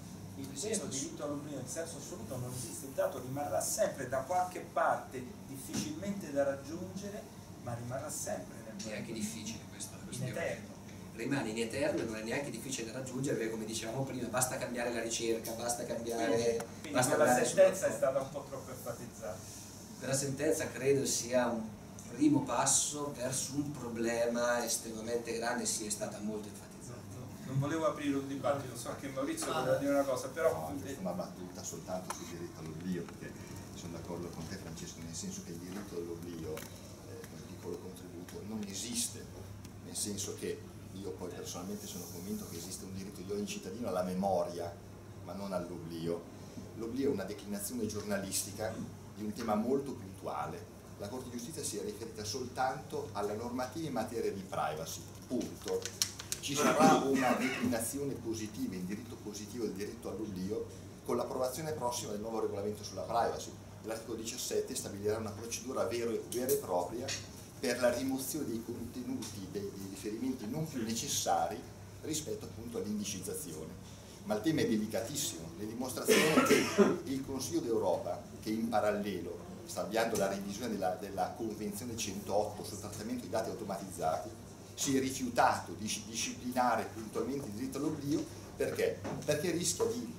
Il vero diritto all'oblio in senso assoluto non esiste, il dato rimarrà sempre da qualche parte, difficilmente da raggiungere, ma rimarrà sempre nel È anche difficile questa questione. in eterno. Rimane in eterno e non è neanche difficile da raggiungere, perché come dicevamo prima basta cambiare la ricerca, basta cambiare... Quindi basta quella andare sentenza è stata un po' troppo enfatizzata. La sentenza credo sia un primo passo verso un problema estremamente grande, sì, è stata molto enfatizzata. Non volevo aprire un dibattito, so che Maurizio voleva dire una cosa, però... No, una battuta soltanto sul diritto all'oblio, perché sono d'accordo con te Francesco, nel senso che il diritto all'oblio, come piccolo contributo, non esiste, nel senso che io poi personalmente sono convinto che esiste un diritto di ogni cittadino alla memoria, ma non all'oblio. L'oblio è una declinazione giornalistica di un tema molto puntuale. La Corte di Giustizia si è riferita soltanto alla normativa in materia di privacy, punto. Ci sarà una declinazione positiva, in diritto positivo del diritto all'oblio, con l'approvazione prossima del nuovo regolamento sulla privacy. L'articolo 17 stabilirà una procedura vera e propria per la rimozione dei contenuti, dei riferimenti non più necessari rispetto appunto all'indicizzazione. Ma il tema è delicatissimo, le dimostrazioni che il Consiglio d'Europa, che in parallelo sta avviando la revisione della Convenzione 108 sul trattamento di dati automatizzati, si è rifiutato di disciplinare puntualmente il diritto all'oblio. Perché? Perché rischia di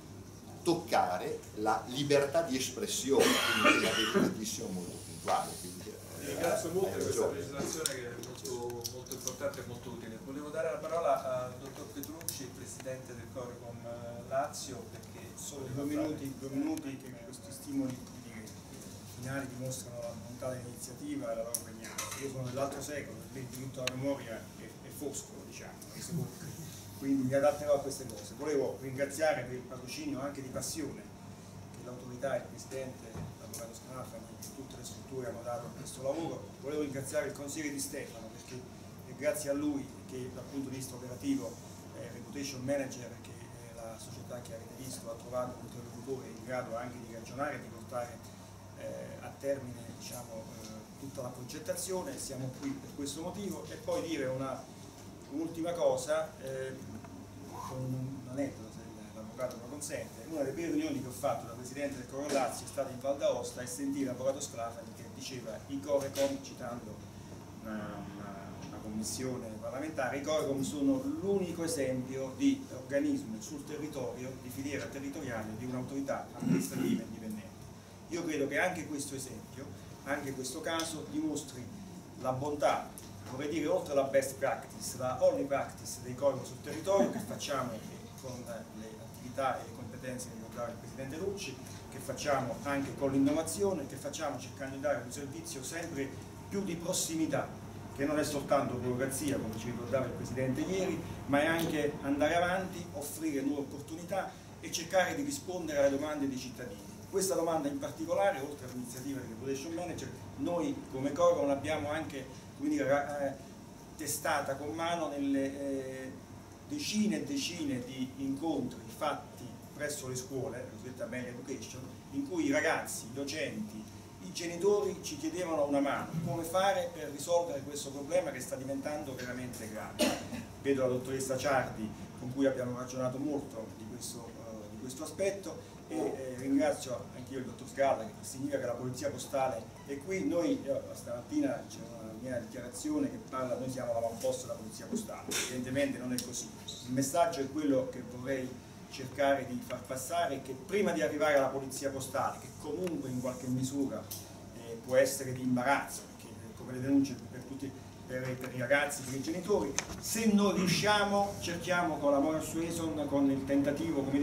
toccare la libertà di espressione, quindi è delicatissimo, molto puntuale. Quindi, ringrazio molto per questa legislazione che è molto importante e molto utile. Volevo dare la parola al dottor Petrucci, presidente del Corecom Lazio, perché solo due minuti che questi stimoli finali dimostrano la volontà dell'iniziativa e la loro pregnanza. Io sono dell'altro secolo, il diritto alla memoria è foscolo, diciamo, è sepolcro, quindi mi adatterò a queste cose. Volevo ringraziare per il patrocinio anche di passione che l'autorità, il presidente, l'avvocato Scalafani e tutte le strutture hanno dato a questo lavoro. Volevo ringraziare il consigliere Di Stefano, perché è grazie a lui che dal punto di vista operativo Reputation Manager, che è la società che avete visto, ha trovato un interlocutore in grado anche di ragionare e di portare a termine, diciamo, tutta la progettazione. Siamo qui per questo motivo. E poi dire un'ultima cosa, con un aneddoto, se l'avvocato me lo consente. Una delle prime riunioni che ho fatto da presidente del Corecom Lazio è stata in Val d'Aosta, e sentire l'avvocato Scalafani che diceva i Corecom, citando un una commissione parlamentare. I Corecom sono l'unico esempio di organismo sul territorio, di filiera territoriale di un'autorità amministrativa indipendente. Io credo che anche questo esempio, anche questo caso, dimostri la bontà, vorrei dire oltre la best practice, la only practice dei Corecom sul territorio che facciamo con le attività e le competenze che ricordava il Presidente Lucci, che facciamo anche con l'innovazione, che facciamo cercando di dare un servizio sempre più di prossimità, che non è soltanto burocrazia, come ci ricordava il Presidente ieri, ma è anche andare avanti, offrire nuove opportunità e cercare di rispondere alle domande dei cittadini. Questa domanda in particolare, oltre all'iniziativa del Reputation Manager, noi come Corecom l'abbiamo anche, come dire, testata con mano nelle decine e decine di incontri fatti presso le scuole, la cosiddetta Media Education, in cui i ragazzi, i docenti, i genitori ci chiedevano una mano, come fare per risolvere questo problema che sta diventando veramente grave. Vedo la dottoressa Ciardi, con cui abbiamo ragionato molto di questo aspetto, e ringrazio anch'io il dottor Scala, che significa che la polizia postale è qui. Noi stamattina c'è una mia dichiarazione che parla, noi siamo l'avamposto della polizia postale, evidentemente non è così. Il messaggio è quello che vorrei cercare di far passare, che prima di arrivare alla polizia postale, che comunque in qualche misura può essere di imbarazzo, perché come le denunce per tutti, per i ragazzi, per i genitori, se non riusciamo cerchiamo con la moral suasion, con il tentativo, come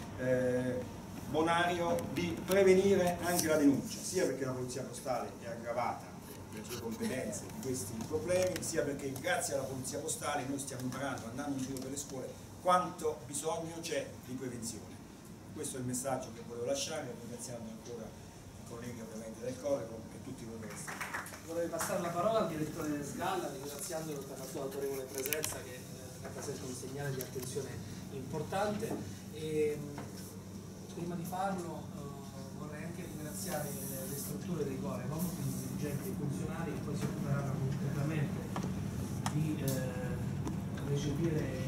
dire, bonario, di prevenire anche la denuncia, sia perché la polizia postale è aggravata le sue competenze di questi problemi, sia perché grazie alla polizia postale noi stiamo imparando, andando in giro per le scuole, quanto bisogno c'è di prevenzione. Questo è il messaggio che volevo lasciare, ringraziando ancora i colleghi ovviamente del Corecom e tutti voi resti. Vorrei passare la parola al direttore Sgalla, ringraziandolo per la sua autorevole presenza che rappresenta un segnale di attenzione importante. E prima di farlo vorrei anche ringraziare le strutture dei Corecom, quindi i dirigenti e i funzionari che poi si occuperanno concretamente di recepire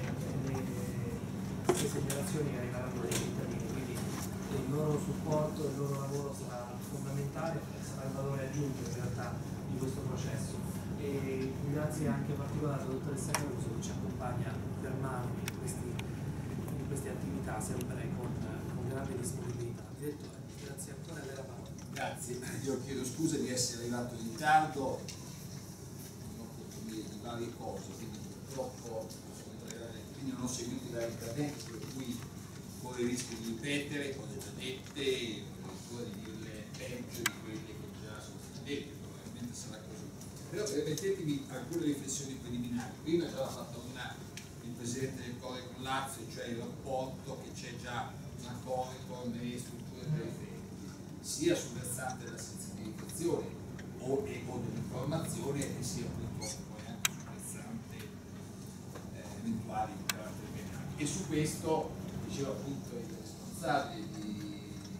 le segnalazioni che arriveranno dai cittadini, quindi il loro supporto, il loro lavoro sarà fondamentale e sarà il valore aggiunto in realtà di questo processo. E grazie anche in particolare alla dottoressa Caruso che ci accompagna per mano in queste attività, sempre con grande disponibilità. Direttore, grazie ancora e la parola. Grazie, io chiedo scusa di essere arrivato in ritardo di varie cose, quindi purtroppo quindi non ho seguito i vari interventi, per cui corro il rischio di ripetere cose già dette e addirittura di dirle peggio di quelle che già sono state dette, probabilmente sarà così. Però permettetemi alcune riflessioni preliminari. Prima già l'ha fatta una il Presidente del Corecom Lazio, cioè il rapporto che c'è già tra Corecom e strutture periferiche, sia sul versante della sensibilizzazione o dell'informazione e sia purtroppo poi anche sul versante eventuali di carattere penale. E su questo diceva appunto il responsabile di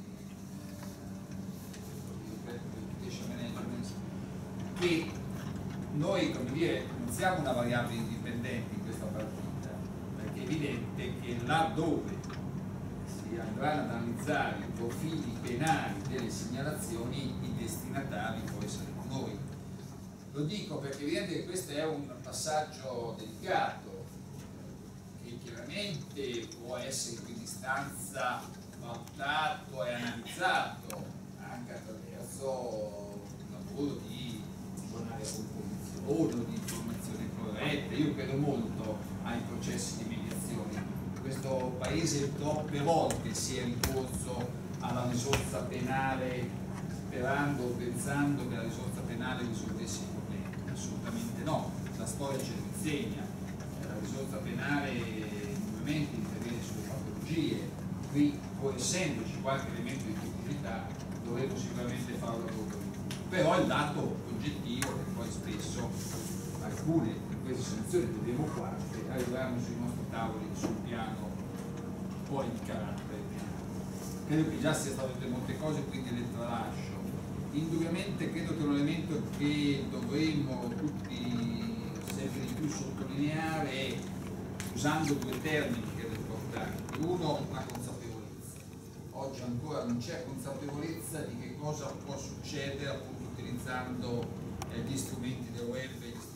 Reputation Management che noi, come dire, non siamo una variabile indipendente in questa partita, perché è evidente che laddove si andranno ad analizzare i profili penali delle segnalazioni, i destinatari poi saremo noi. Lo dico perché è evidente che questo è un passaggio delicato, che chiaramente può essere in equidistanza valutato e analizzato anche attraverso un lavoro di giornale composizione, di informazione corretta. Io credo molto ai processi di mediazione. In questo paese troppe volte si è ricorso alla risorsa penale sperando, pensando che la risorsa penale risolvesse i problemi. Assolutamente no, la storia ce lo insegna. La risorsa penale ovviamente interviene sulle patologie, qui pur essendoci qualche elemento di criticità dovremo sicuramente fare un lavoro. Però il dato oggettivo è che poi spesso alcune di queste soluzioni, vedremo quante, arriveranno sui nostri tavoli sul piano poi di carattere penale. Credo che già sia stato detto molte cose, quindi le tralascio. Indubbiamente credo che un elemento che dovremmo tutti sempre di più sottolineare è, usando due termini che credo importanti. Uno, una consapevolezza. Oggi ancora non c'è consapevolezza di che cosa può succedere appunto utilizzando gli strumenti del web e gli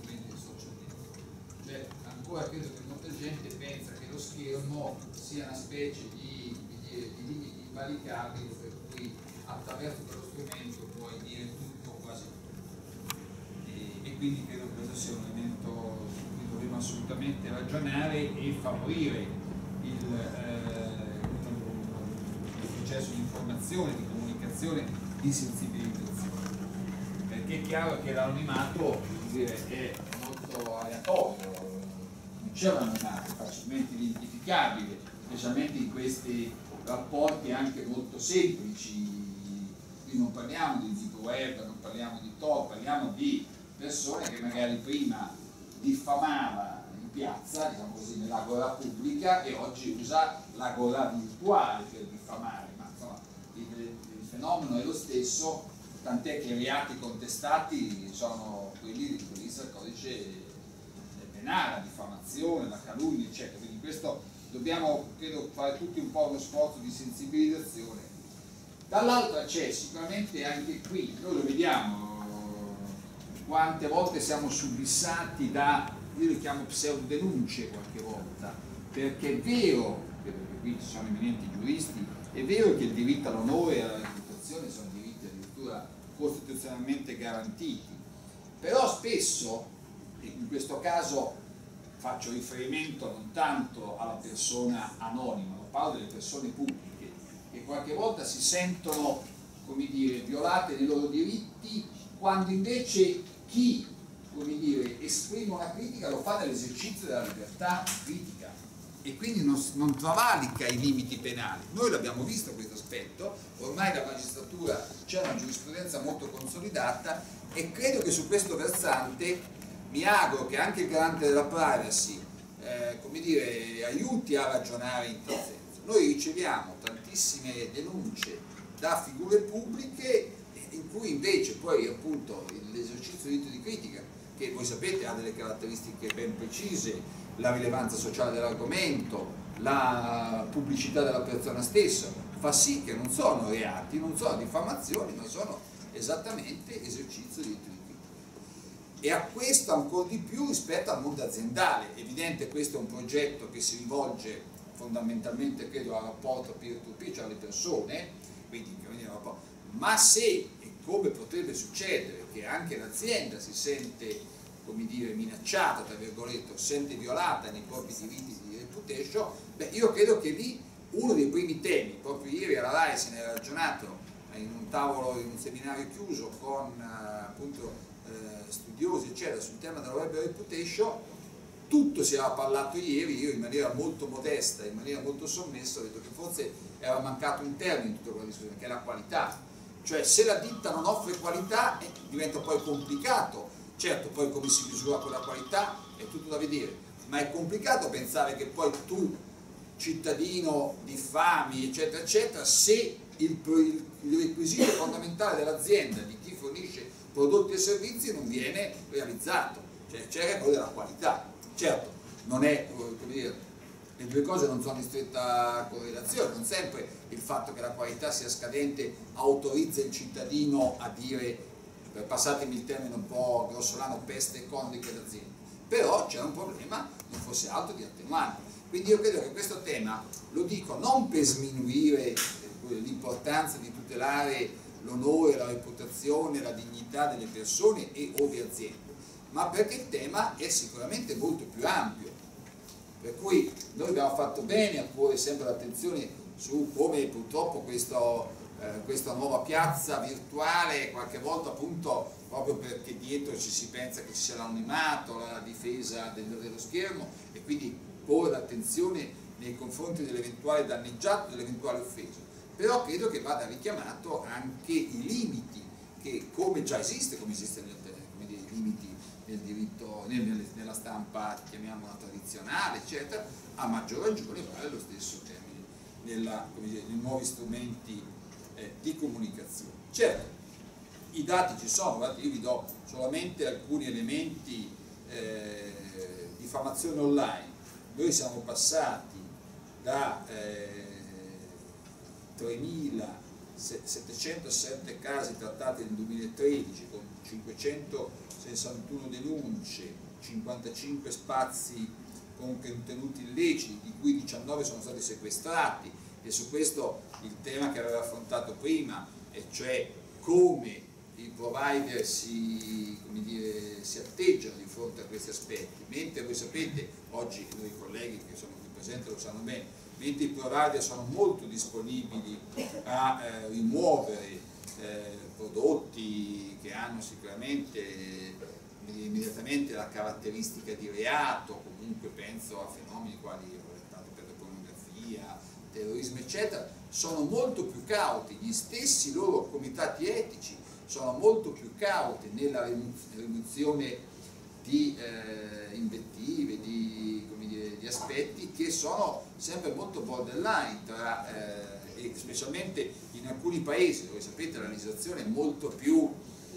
ancora credo che molta gente pensa che lo schermo sia una specie di limiti invalicabili per cui attraverso quello strumento puoi dire tutto o quasi tutto. E quindi credo che questo sia un elemento su cui dovremmo assolutamente ragionare e favorire il processo di informazione, di comunicazione, di sensibilizzazione. Perché è chiaro che l'anonimato è molto aleatorio, non c'è un anonimato facilmente identificabile, specialmente in questi rapporti anche molto semplici. Qui non parliamo di sito web, non parliamo di talk, parliamo di persone che magari prima diffamava in piazza, diciamo così, nell'agora pubblica, e oggi usa l'agora virtuale per diffamare, ma insomma il fenomeno è lo stesso, tant'è che i reati contestati sono quelli previsti dal codice penale, la diffamazione, la calunnia, eccetera. Quindi questo dobbiamo, credo, fare tutti un po' uno sforzo di sensibilizzazione. Dall'altra c'è sicuramente anche qui, noi lo vediamo, quante volte siamo subissati da, io li chiamo pseudodenunce qualche volta, perché è vero, perché qui ci sono eminenti giuristi, è vero che il diritto all'onore e alla reputazione sono diritti addirittura costituzionalmente garantiti, però spesso, e in questo caso faccio riferimento non tanto alla persona anonima, ma parlo delle persone pubbliche, che qualche volta si sentono, come dire, violate nei loro diritti, quando invece chi, come dire, esprime una critica lo fa nell'esercizio della libertà critica e quindi non travalica i limiti penali. Noi l'abbiamo visto questo aspetto, ormai la magistratura c'è una giurisprudenza molto consolidata e credo che su questo versante mi auguro che anche il garante della privacy come dire, aiuti a ragionare in tal senso. Noi riceviamo tantissime denunce da figure pubbliche in cui invece poi appunto l'esercizio del diritto di critica, che voi sapete ha delle caratteristiche ben precise, la rilevanza sociale dell'argomento, la pubblicità della persona stessa, fa sì che non sono reati, non sono diffamazioni, ma sono esattamente esercizio del diritto di critica. E a questo ancora di più rispetto al mondo aziendale. È evidente, questo è un progetto che si rivolge fondamentalmente, credo, al rapporto peer-to-peer, cioè alle persone, quindi ma se, e come potrebbe succedere, che anche l'azienda si sente, come dire, minacciata, tra virgolette, o sente violata nei propri diritti di reputation, beh, io credo che lì uno dei primi temi, proprio ieri alla RAI se ne era ragionato in un tavolo, in un seminario chiuso con appunto studiosi eccetera sul tema della web reputation, tutto si era parlato ieri, io in maniera molto modesta, in maniera molto sommessa ho detto che forse era mancato un termine in tutta quella discussione, che è la qualità. Cioè se la ditta non offre qualità diventa poi complicato, certo poi come si misura quella qualità è tutto da vedere, ma è complicato pensare che poi tu cittadino diffami eccetera eccetera se il requisito fondamentale dell'azienda, di chi fornisce prodotti e servizi, non viene realizzato, cioè c'è quello della qualità. Certo, non è, come dire, le due cose non sono in stretta correlazione, non sempre il fatto che la qualità sia scadente autorizza il cittadino a dire, per passatemi il termine un po' grossolano, peste e condiche d'azienda, però c'è un problema, non fosse altro, di attenuante. Quindi io credo che questo tema, lo dico non per sminuire l'importanza di tutelare l'onore, la reputazione, la dignità delle persone e o di aziende, ma perché il tema è sicuramente molto più ampio. Per cui noi abbiamo fatto bene a porre sempre l'attenzione su come purtroppo questa nuova piazza virtuale, qualche volta appunto proprio perché dietro ci si pensa che ci sia l'anonimato, la difesa dello schermo, e quindi porre l'attenzione nei confronti dell'eventuale danneggiato, dell'eventuale offesa. Però credo che vada richiamato anche i limiti che, come già esiste, come esistono i limiti nel diritto, nella stampa, chiamiamola tradizionale, eccetera, a maggior ragione vale lo stesso termine nei nuovi strumenti di comunicazione. Certo, i dati ci sono, guardate, io vi do solamente alcuni elementi. Diffamazione online, noi siamo passati da 3.707 casi trattati nel 2013 con 561 denunce, 55 spazi con contenuti illeciti, di cui 19 sono stati sequestrati, e su questo il tema che aveva affrontato prima, e cioè come i provider si atteggiano di fronte a questi aspetti, mentre voi sapete, oggi noi colleghi che sono qui presenti lo sanno bene, mentre i provider sono molto disponibili a rimuovere prodotti che hanno sicuramente immediatamente la caratteristica di reato, comunque penso a fenomeni quali orientati per la pornografia, terrorismo eccetera, sono molto più cauti, gli stessi loro comitati etici sono molto più cauti nella riduzione di invettive, di aspetti che sono sempre molto borderline e specialmente in alcuni paesi dove sapete la legislazione è molto più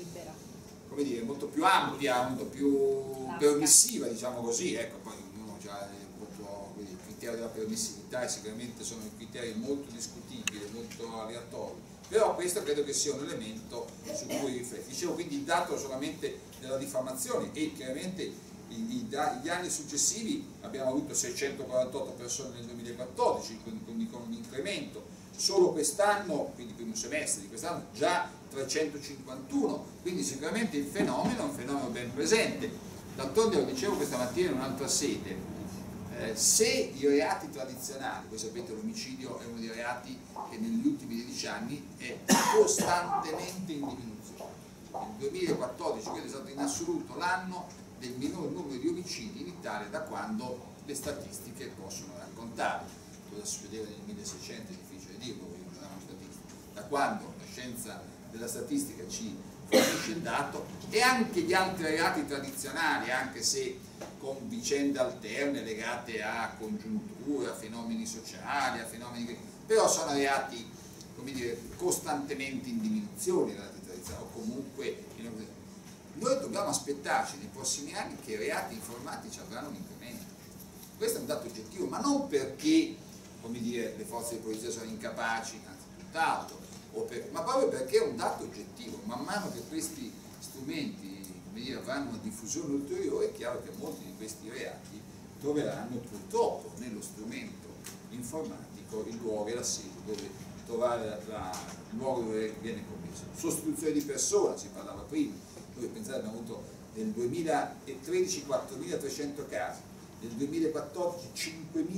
molto più ampia, molto più permissiva, diciamo così, ecco, poi ognuno ha il criterio della permissività e sicuramente sono criteri molto discutibili, molto aleatori, però questo credo che sia un elemento su cui riflettere. Dicevo quindi il dato solamente della diffamazione, e chiaramente gli anni successivi abbiamo avuto 648 persone nel 2014, quindi con un incremento, solo quest'anno, quindi primo semestre di quest'anno, già 351, quindi sicuramente il fenomeno è un fenomeno ben presente. D'altronde lo dicevo questa mattina in un'altra sede, se i reati tradizionali, voi sapete l'omicidio è uno dei reati che negli ultimi 10 anni è costantemente in diminuzione, nel 2014 credo è stato in assoluto l'anno del minor numero di omicidi in Italia da quando le statistiche possono raccontare. Cosa succedeva nel 1600 è difficile dirlo, non abbiamo statistiche, da quando la scienza della statistica ci fornisce il dato, e anche gli altri reati tradizionali, anche se con vicende alterne legate a congiunture, a fenomeni sociali, a fenomeni però sono reati, come dire, costantemente in diminuzione, reati tradizionali, o comunque noi dobbiamo aspettarci nei prossimi anni che i reati informatici avranno un incremento. Questo è un dato oggettivo, ma non perché, come dire, le forze di polizia sono incapaci, anzi tutt'altro, ma proprio perché è un dato oggettivo. Man mano che questi strumenti, come dire, avranno una diffusione ulteriore, è chiaro che molti di questi reati troveranno purtroppo nello strumento informatico il luogo e la sede dove trovare il luogo dove viene commesso. Sostituzione di persona, si parlava prima, voi pensate abbiamo avuto nel 2013 4.300 casi, nel 2014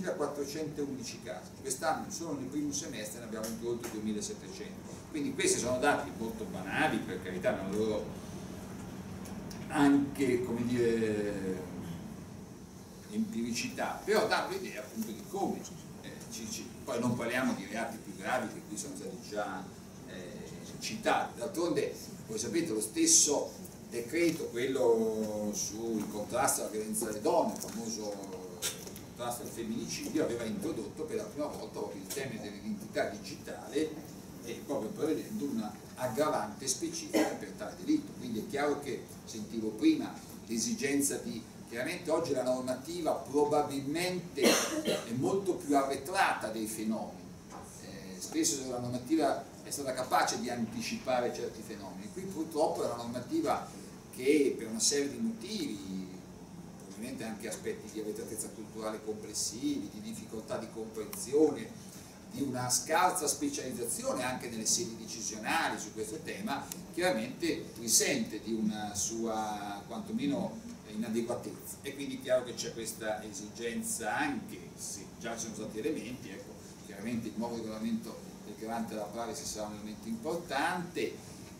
5.411 casi, quest'anno solo nel primo semestre ne abbiamo introdotto 2.700, quindi questi sono dati molto banali, per carità, nella loro anche, come dire, empiricità, però danno l'idea appunto di come poi non parliamo di reati più gravi che qui sono stati già citati. D'altronde voi sapete lo stesso decreto, quello sul contrasto alla violenza alle donne, il famoso contrasto al femminicidio, aveva introdotto per la prima volta il tema dell'identità digitale, e proprio prevedendo una aggravante specifica per tale delitto. Quindi è chiaro che, sentivo prima, l'esigenza di, chiaramente oggi la normativa probabilmente è molto più arretrata dei fenomeni, spesso la normativa è stata capace di anticipare certi fenomeni, qui purtroppo è una normativa che per una serie di motivi, probabilmente anche aspetti di arretratezza culturale complessivi, di difficoltà di comprensione, di una scarsa specializzazione anche nelle sedi decisionali su questo tema, chiaramente risente di una sua quantomeno inadeguatezza, e quindi è chiaro che c'è questa esigenza, anche se già ci sono stati elementi, ecco, chiaramente il nuovo regolamento del garante della privacy sarà un elemento importante.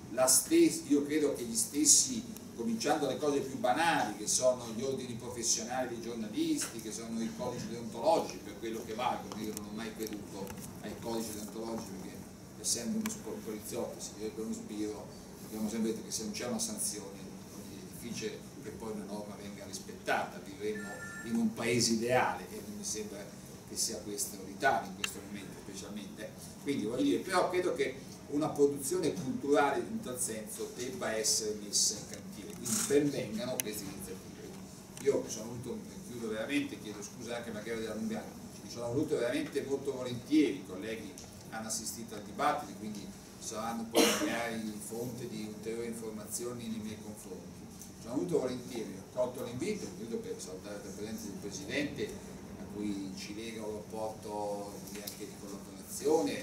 Io credo che gli stessi, cominciando dalle cose più banali, che sono gli ordini professionali dei giornalisti, che sono i codici deontologici, per quello che valgono, io non ho mai creduto ai codici deontologici, perché essendo uno poliziotto, si direbbe uno sbirro, abbiamo sempre detto che se non c'è una sanzione è difficile che poi una norma venga rispettata. Vivremmo in un paese ideale e non mi sembra che sia questo l'Italia in questo momento specialmente, quindi voglio dire, però credo che una produzione culturale in tal senso debba essere messa in cantiere, quindi ben vengano queste iniziative. Io sono venuto, chiudo veramente, chiedo scusa anche magari della lunga, sono venuto veramente molto volentieri, i colleghi hanno assistito al dibattito, quindi saranno poi magari fonte di ulteriori informazioni nei miei confronti. Sono sono venuto volentieri, ho colto l'invito, credo per salutare la presenza del Presidente, a cui ci lega un rapporto anche di collaborazione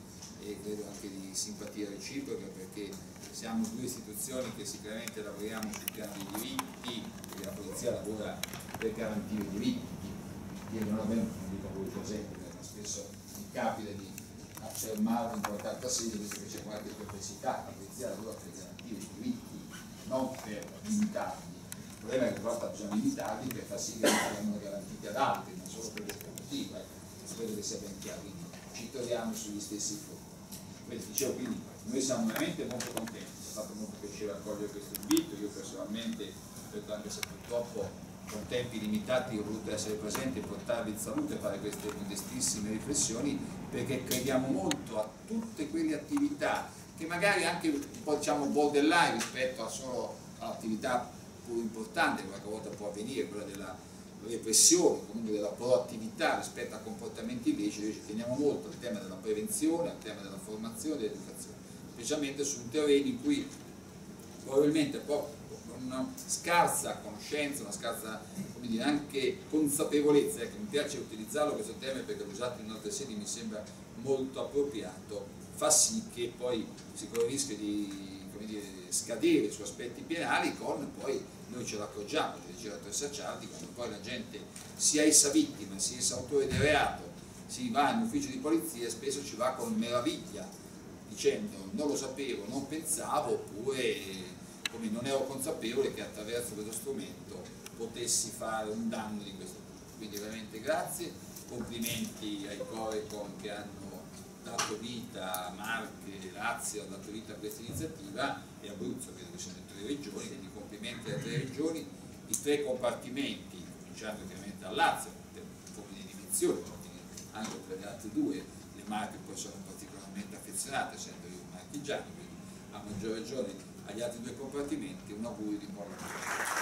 e credo anche di simpatia reciproca, perché siamo due istituzioni che sicuramente lavoriamo sul piano dei diritti, e la polizia lavora per garantire i diritti, che non abbiamo dico voi per esempio, ma spesso mi capita di affermare in qualche sede, visto che c'è qualche perplessità, la polizia lavora per garantire i diritti, non per limitarli. Il problema è che però bisogna limitarli per far sì che non siano garantiti ad altri, non solo per questo motivo, spero che sia ben chiaro, quindi ci troviamo sugli stessi fronti. Dicevo, quindi noi siamo veramente molto contenti, ci è fatto molto piacere accogliere questo invito, io personalmente, anche se purtroppo con tempi limitati ho voluto essere presente e portarvi in salute e fare queste modestissime riflessioni, perché crediamo molto a tutte quelle attività che magari anche un po' diciamo borderline rispetto a solo all'attività più importante che qualche volta può avvenire, quella della repressione, comunque della proattività rispetto a comportamenti illeciti. Noi ci teniamo molto al tema della prevenzione, al tema della formazione e dell'educazione, specialmente su un terreno in cui probabilmente una scarsa conoscenza, una scarsa, come dire, anche consapevolezza, ecco, mi piace utilizzarlo questo termine perché l'ho usato in altre sedi, mi sembra molto appropriato, fa sì che poi si corre il rischio di, come dire, scadere su aspetti penali con poi noi ce l'accorgiamo, ci diceva Teresa Ciardi, quando poi la gente sia essa vittima, sia essa autore del reato, si va in ufficio di polizia, spesso ci va con meraviglia, dicendo non lo sapevo, non pensavo, oppure come non ero consapevole che attraverso questo strumento potessi fare un danno di questo tipo. Quindi veramente grazie, complimenti ai Corecom che hanno dato vita a Marche, Lazio, ha dato vita a questa iniziativa, e Abruzzo, credo che siano le 3 regioni, quindi complimenti alle 3 regioni, i 3 compartimenti, cominciando chiaramente dal Lazio, per come di dimensioni, anche per le altre 2, le Marche poi sono particolarmente affezionate, essendo io marchigiano, quindi a maggior ragione agli altri 2 compartimenti un augurio di buon lavoro.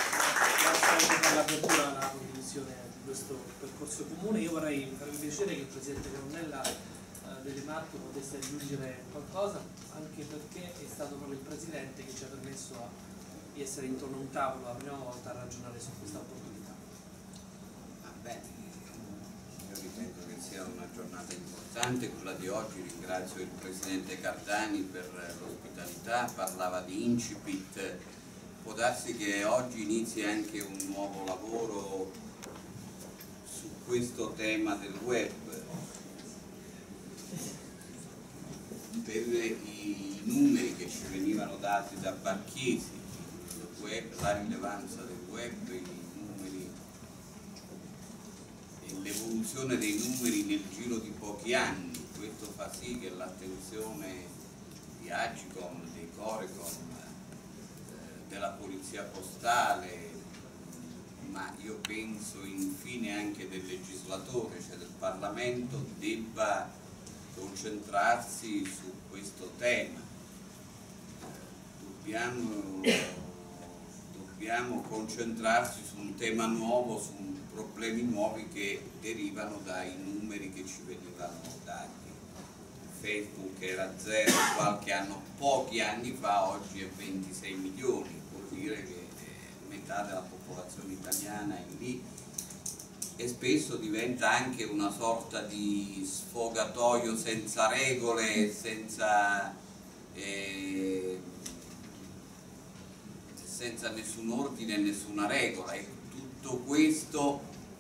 Grazie anche per l'apertura alla condivisione di questo percorso comune. Io vorrei farmi piacere che il Presidente Carnella delle Marche potesse aggiungere qualcosa, anche perché è stato proprio il Presidente che ci ha permesso di essere intorno a un tavolo la prima volta a ragionare su questa opportunità. Io ritengo che sia una giornata importante quella di oggi, ringrazio il Presidente Cardani per l'ospitalità, parlava di incipit, può darsi che oggi inizi anche un nuovo lavoro su questo tema del web, per i numeri che ci venivano dati da Barchesi, il web, la rilevanza del web, i numeri e l'evoluzione dei numeri nel giro di pochi anni. Questo fa sì che l'attenzione di Agcom, dei Corecom, della Polizia Postale, ma io penso infine anche del legislatore, cioè del Parlamento, debba concentrarsi su questo tema. Dobbiamo concentrarci su un tema nuovo, su problemi nuovi che derivano dai numeri che ci venivano dati. Facebook era 0 qualche anno, pochi anni fa, oggi è 26 milioni, vuol dire che metà della popolazione italiana è lì, e spesso diventa anche una sorta di sfogatoio senza regole, senza nessun ordine e nessuna regola, e tutto questo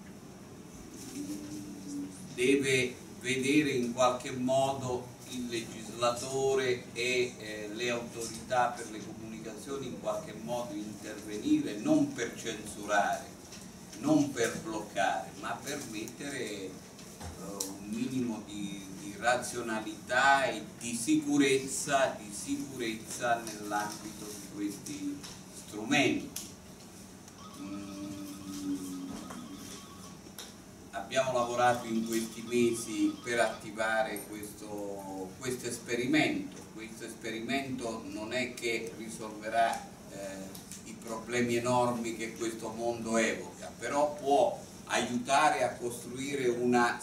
deve vedere in qualche modo il legislatore e le autorità per le comunicazioni in qualche modo intervenire, non per censurare, non per bloccare, ma per mettere un minimo di razionalità e di sicurezza nell'ambito di questi strumenti. Abbiamo lavorato in questi mesi per attivare questo esperimento. Questo esperimento non è che risolverà i problemi enormi che questo mondo evoca, però può aiutare a costruire una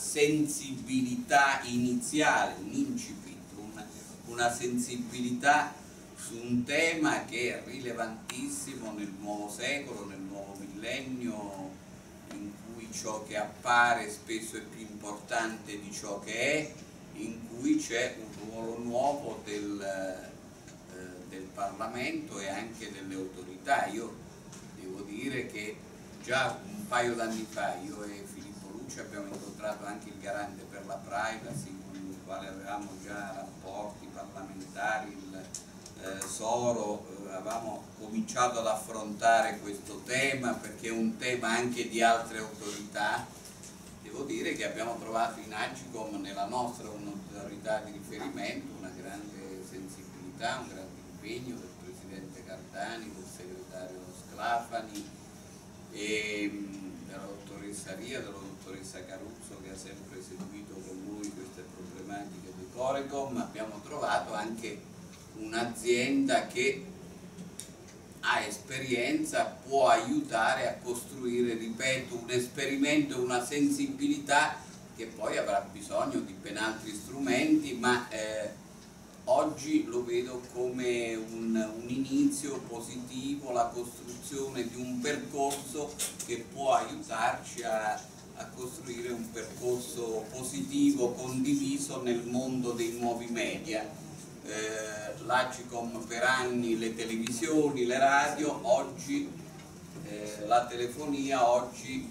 sensibilità iniziale, un incipit, una sensibilità su un tema che è rilevantissimo nel nuovo secolo, nel nuovo millennio, in cui ciò che appare spesso è più importante di ciò che è, in cui c'è un ruolo nuovo del Parlamento e anche delle autorità. Io devo dire che già un paio d'anni fa io e Filippo Lucci abbiamo incontrato anche il garante per la privacy, con il quale avevamo già rapporti parlamentari, il Soro, avevamo cominciato ad affrontare questo tema perché è un tema anche di altre autorità. Devo dire che abbiamo trovato in Agcom, nella nostra un'autorità di riferimento, una grande sensibilità, un grande impegno del Presidente Cardani, del Segretario Sclafani e della dottoressa Ria, della dottoressa Caruso, che ha sempre seguito con lui queste problematiche di Corecom. Abbiamo trovato anche un'azienda che ha esperienza, può aiutare a costruire, ripeto, un esperimento, una sensibilità che poi avrà bisogno di ben altri strumenti, ma oggi lo vedo come un inizio positivo, la costruzione di un percorso che può aiutarci a costruire un percorso positivo, condiviso nel mondo dei nuovi media. L'Agcom per anni le televisioni, le radio, oggi la telefonia, oggi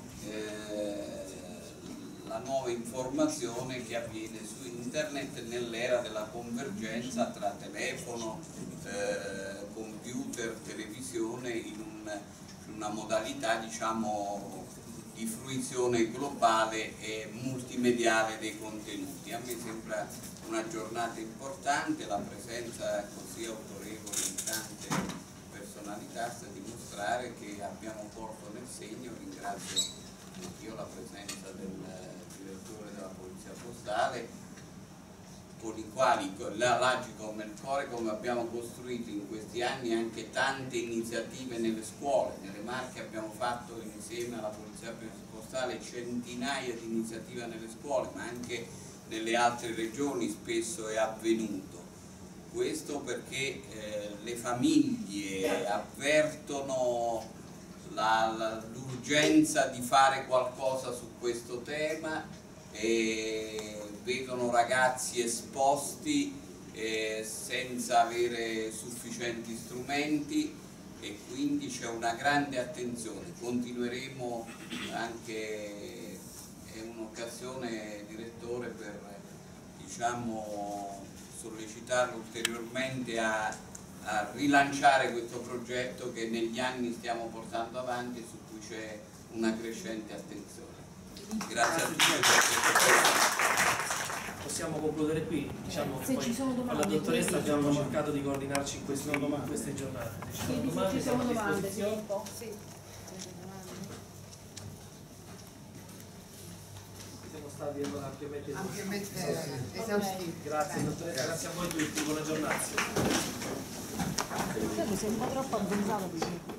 la nuova informazione che avviene su internet nell'era della convergenza tra telefono, computer, televisione in una modalità, diciamo, di fruizione globale e multimediale dei contenuti. A me sembra una giornata importante, la presenza così autorevole di tante personalità sta a dimostrare che abbiamo porto nel segno. Ringrazio anch'io la presenza del direttore della Polizia Postale, con i quali l'Agcom e il Corecom abbiamo costruito in questi anni anche tante iniziative nelle scuole. Nelle Marche abbiamo fatto insieme alla Polizia Postale centinaia di iniziative nelle scuole, ma anche nelle altre regioni spesso è avvenuto. Questo perché le famiglie avvertono l'urgenza di fare qualcosa su questo tema e vedono ragazzi esposti senza avere sufficienti strumenti, e quindi c'è una grande attenzione. Continueremo anche, è un'occasione, direttore, per, diciamo, sollecitarlo ulteriormente a rilanciare questo progetto che negli anni stiamo portando avanti e su cui c'è una crescente attenzione. Grazie a tutti. Possiamo concludere qui, diciamo, se poi ci sono domande, con la dottoressa abbiamo cercato di coordinarci in queste giornate. Se ci sono domande, ci sono siamo a domande, disposizione. Filippo? Sì. Siamo stati allora ampiamente esaustivi. Grazie dottoressa, grazie a voi tutti, buona giornata. Mi sembra troppo abbronzato.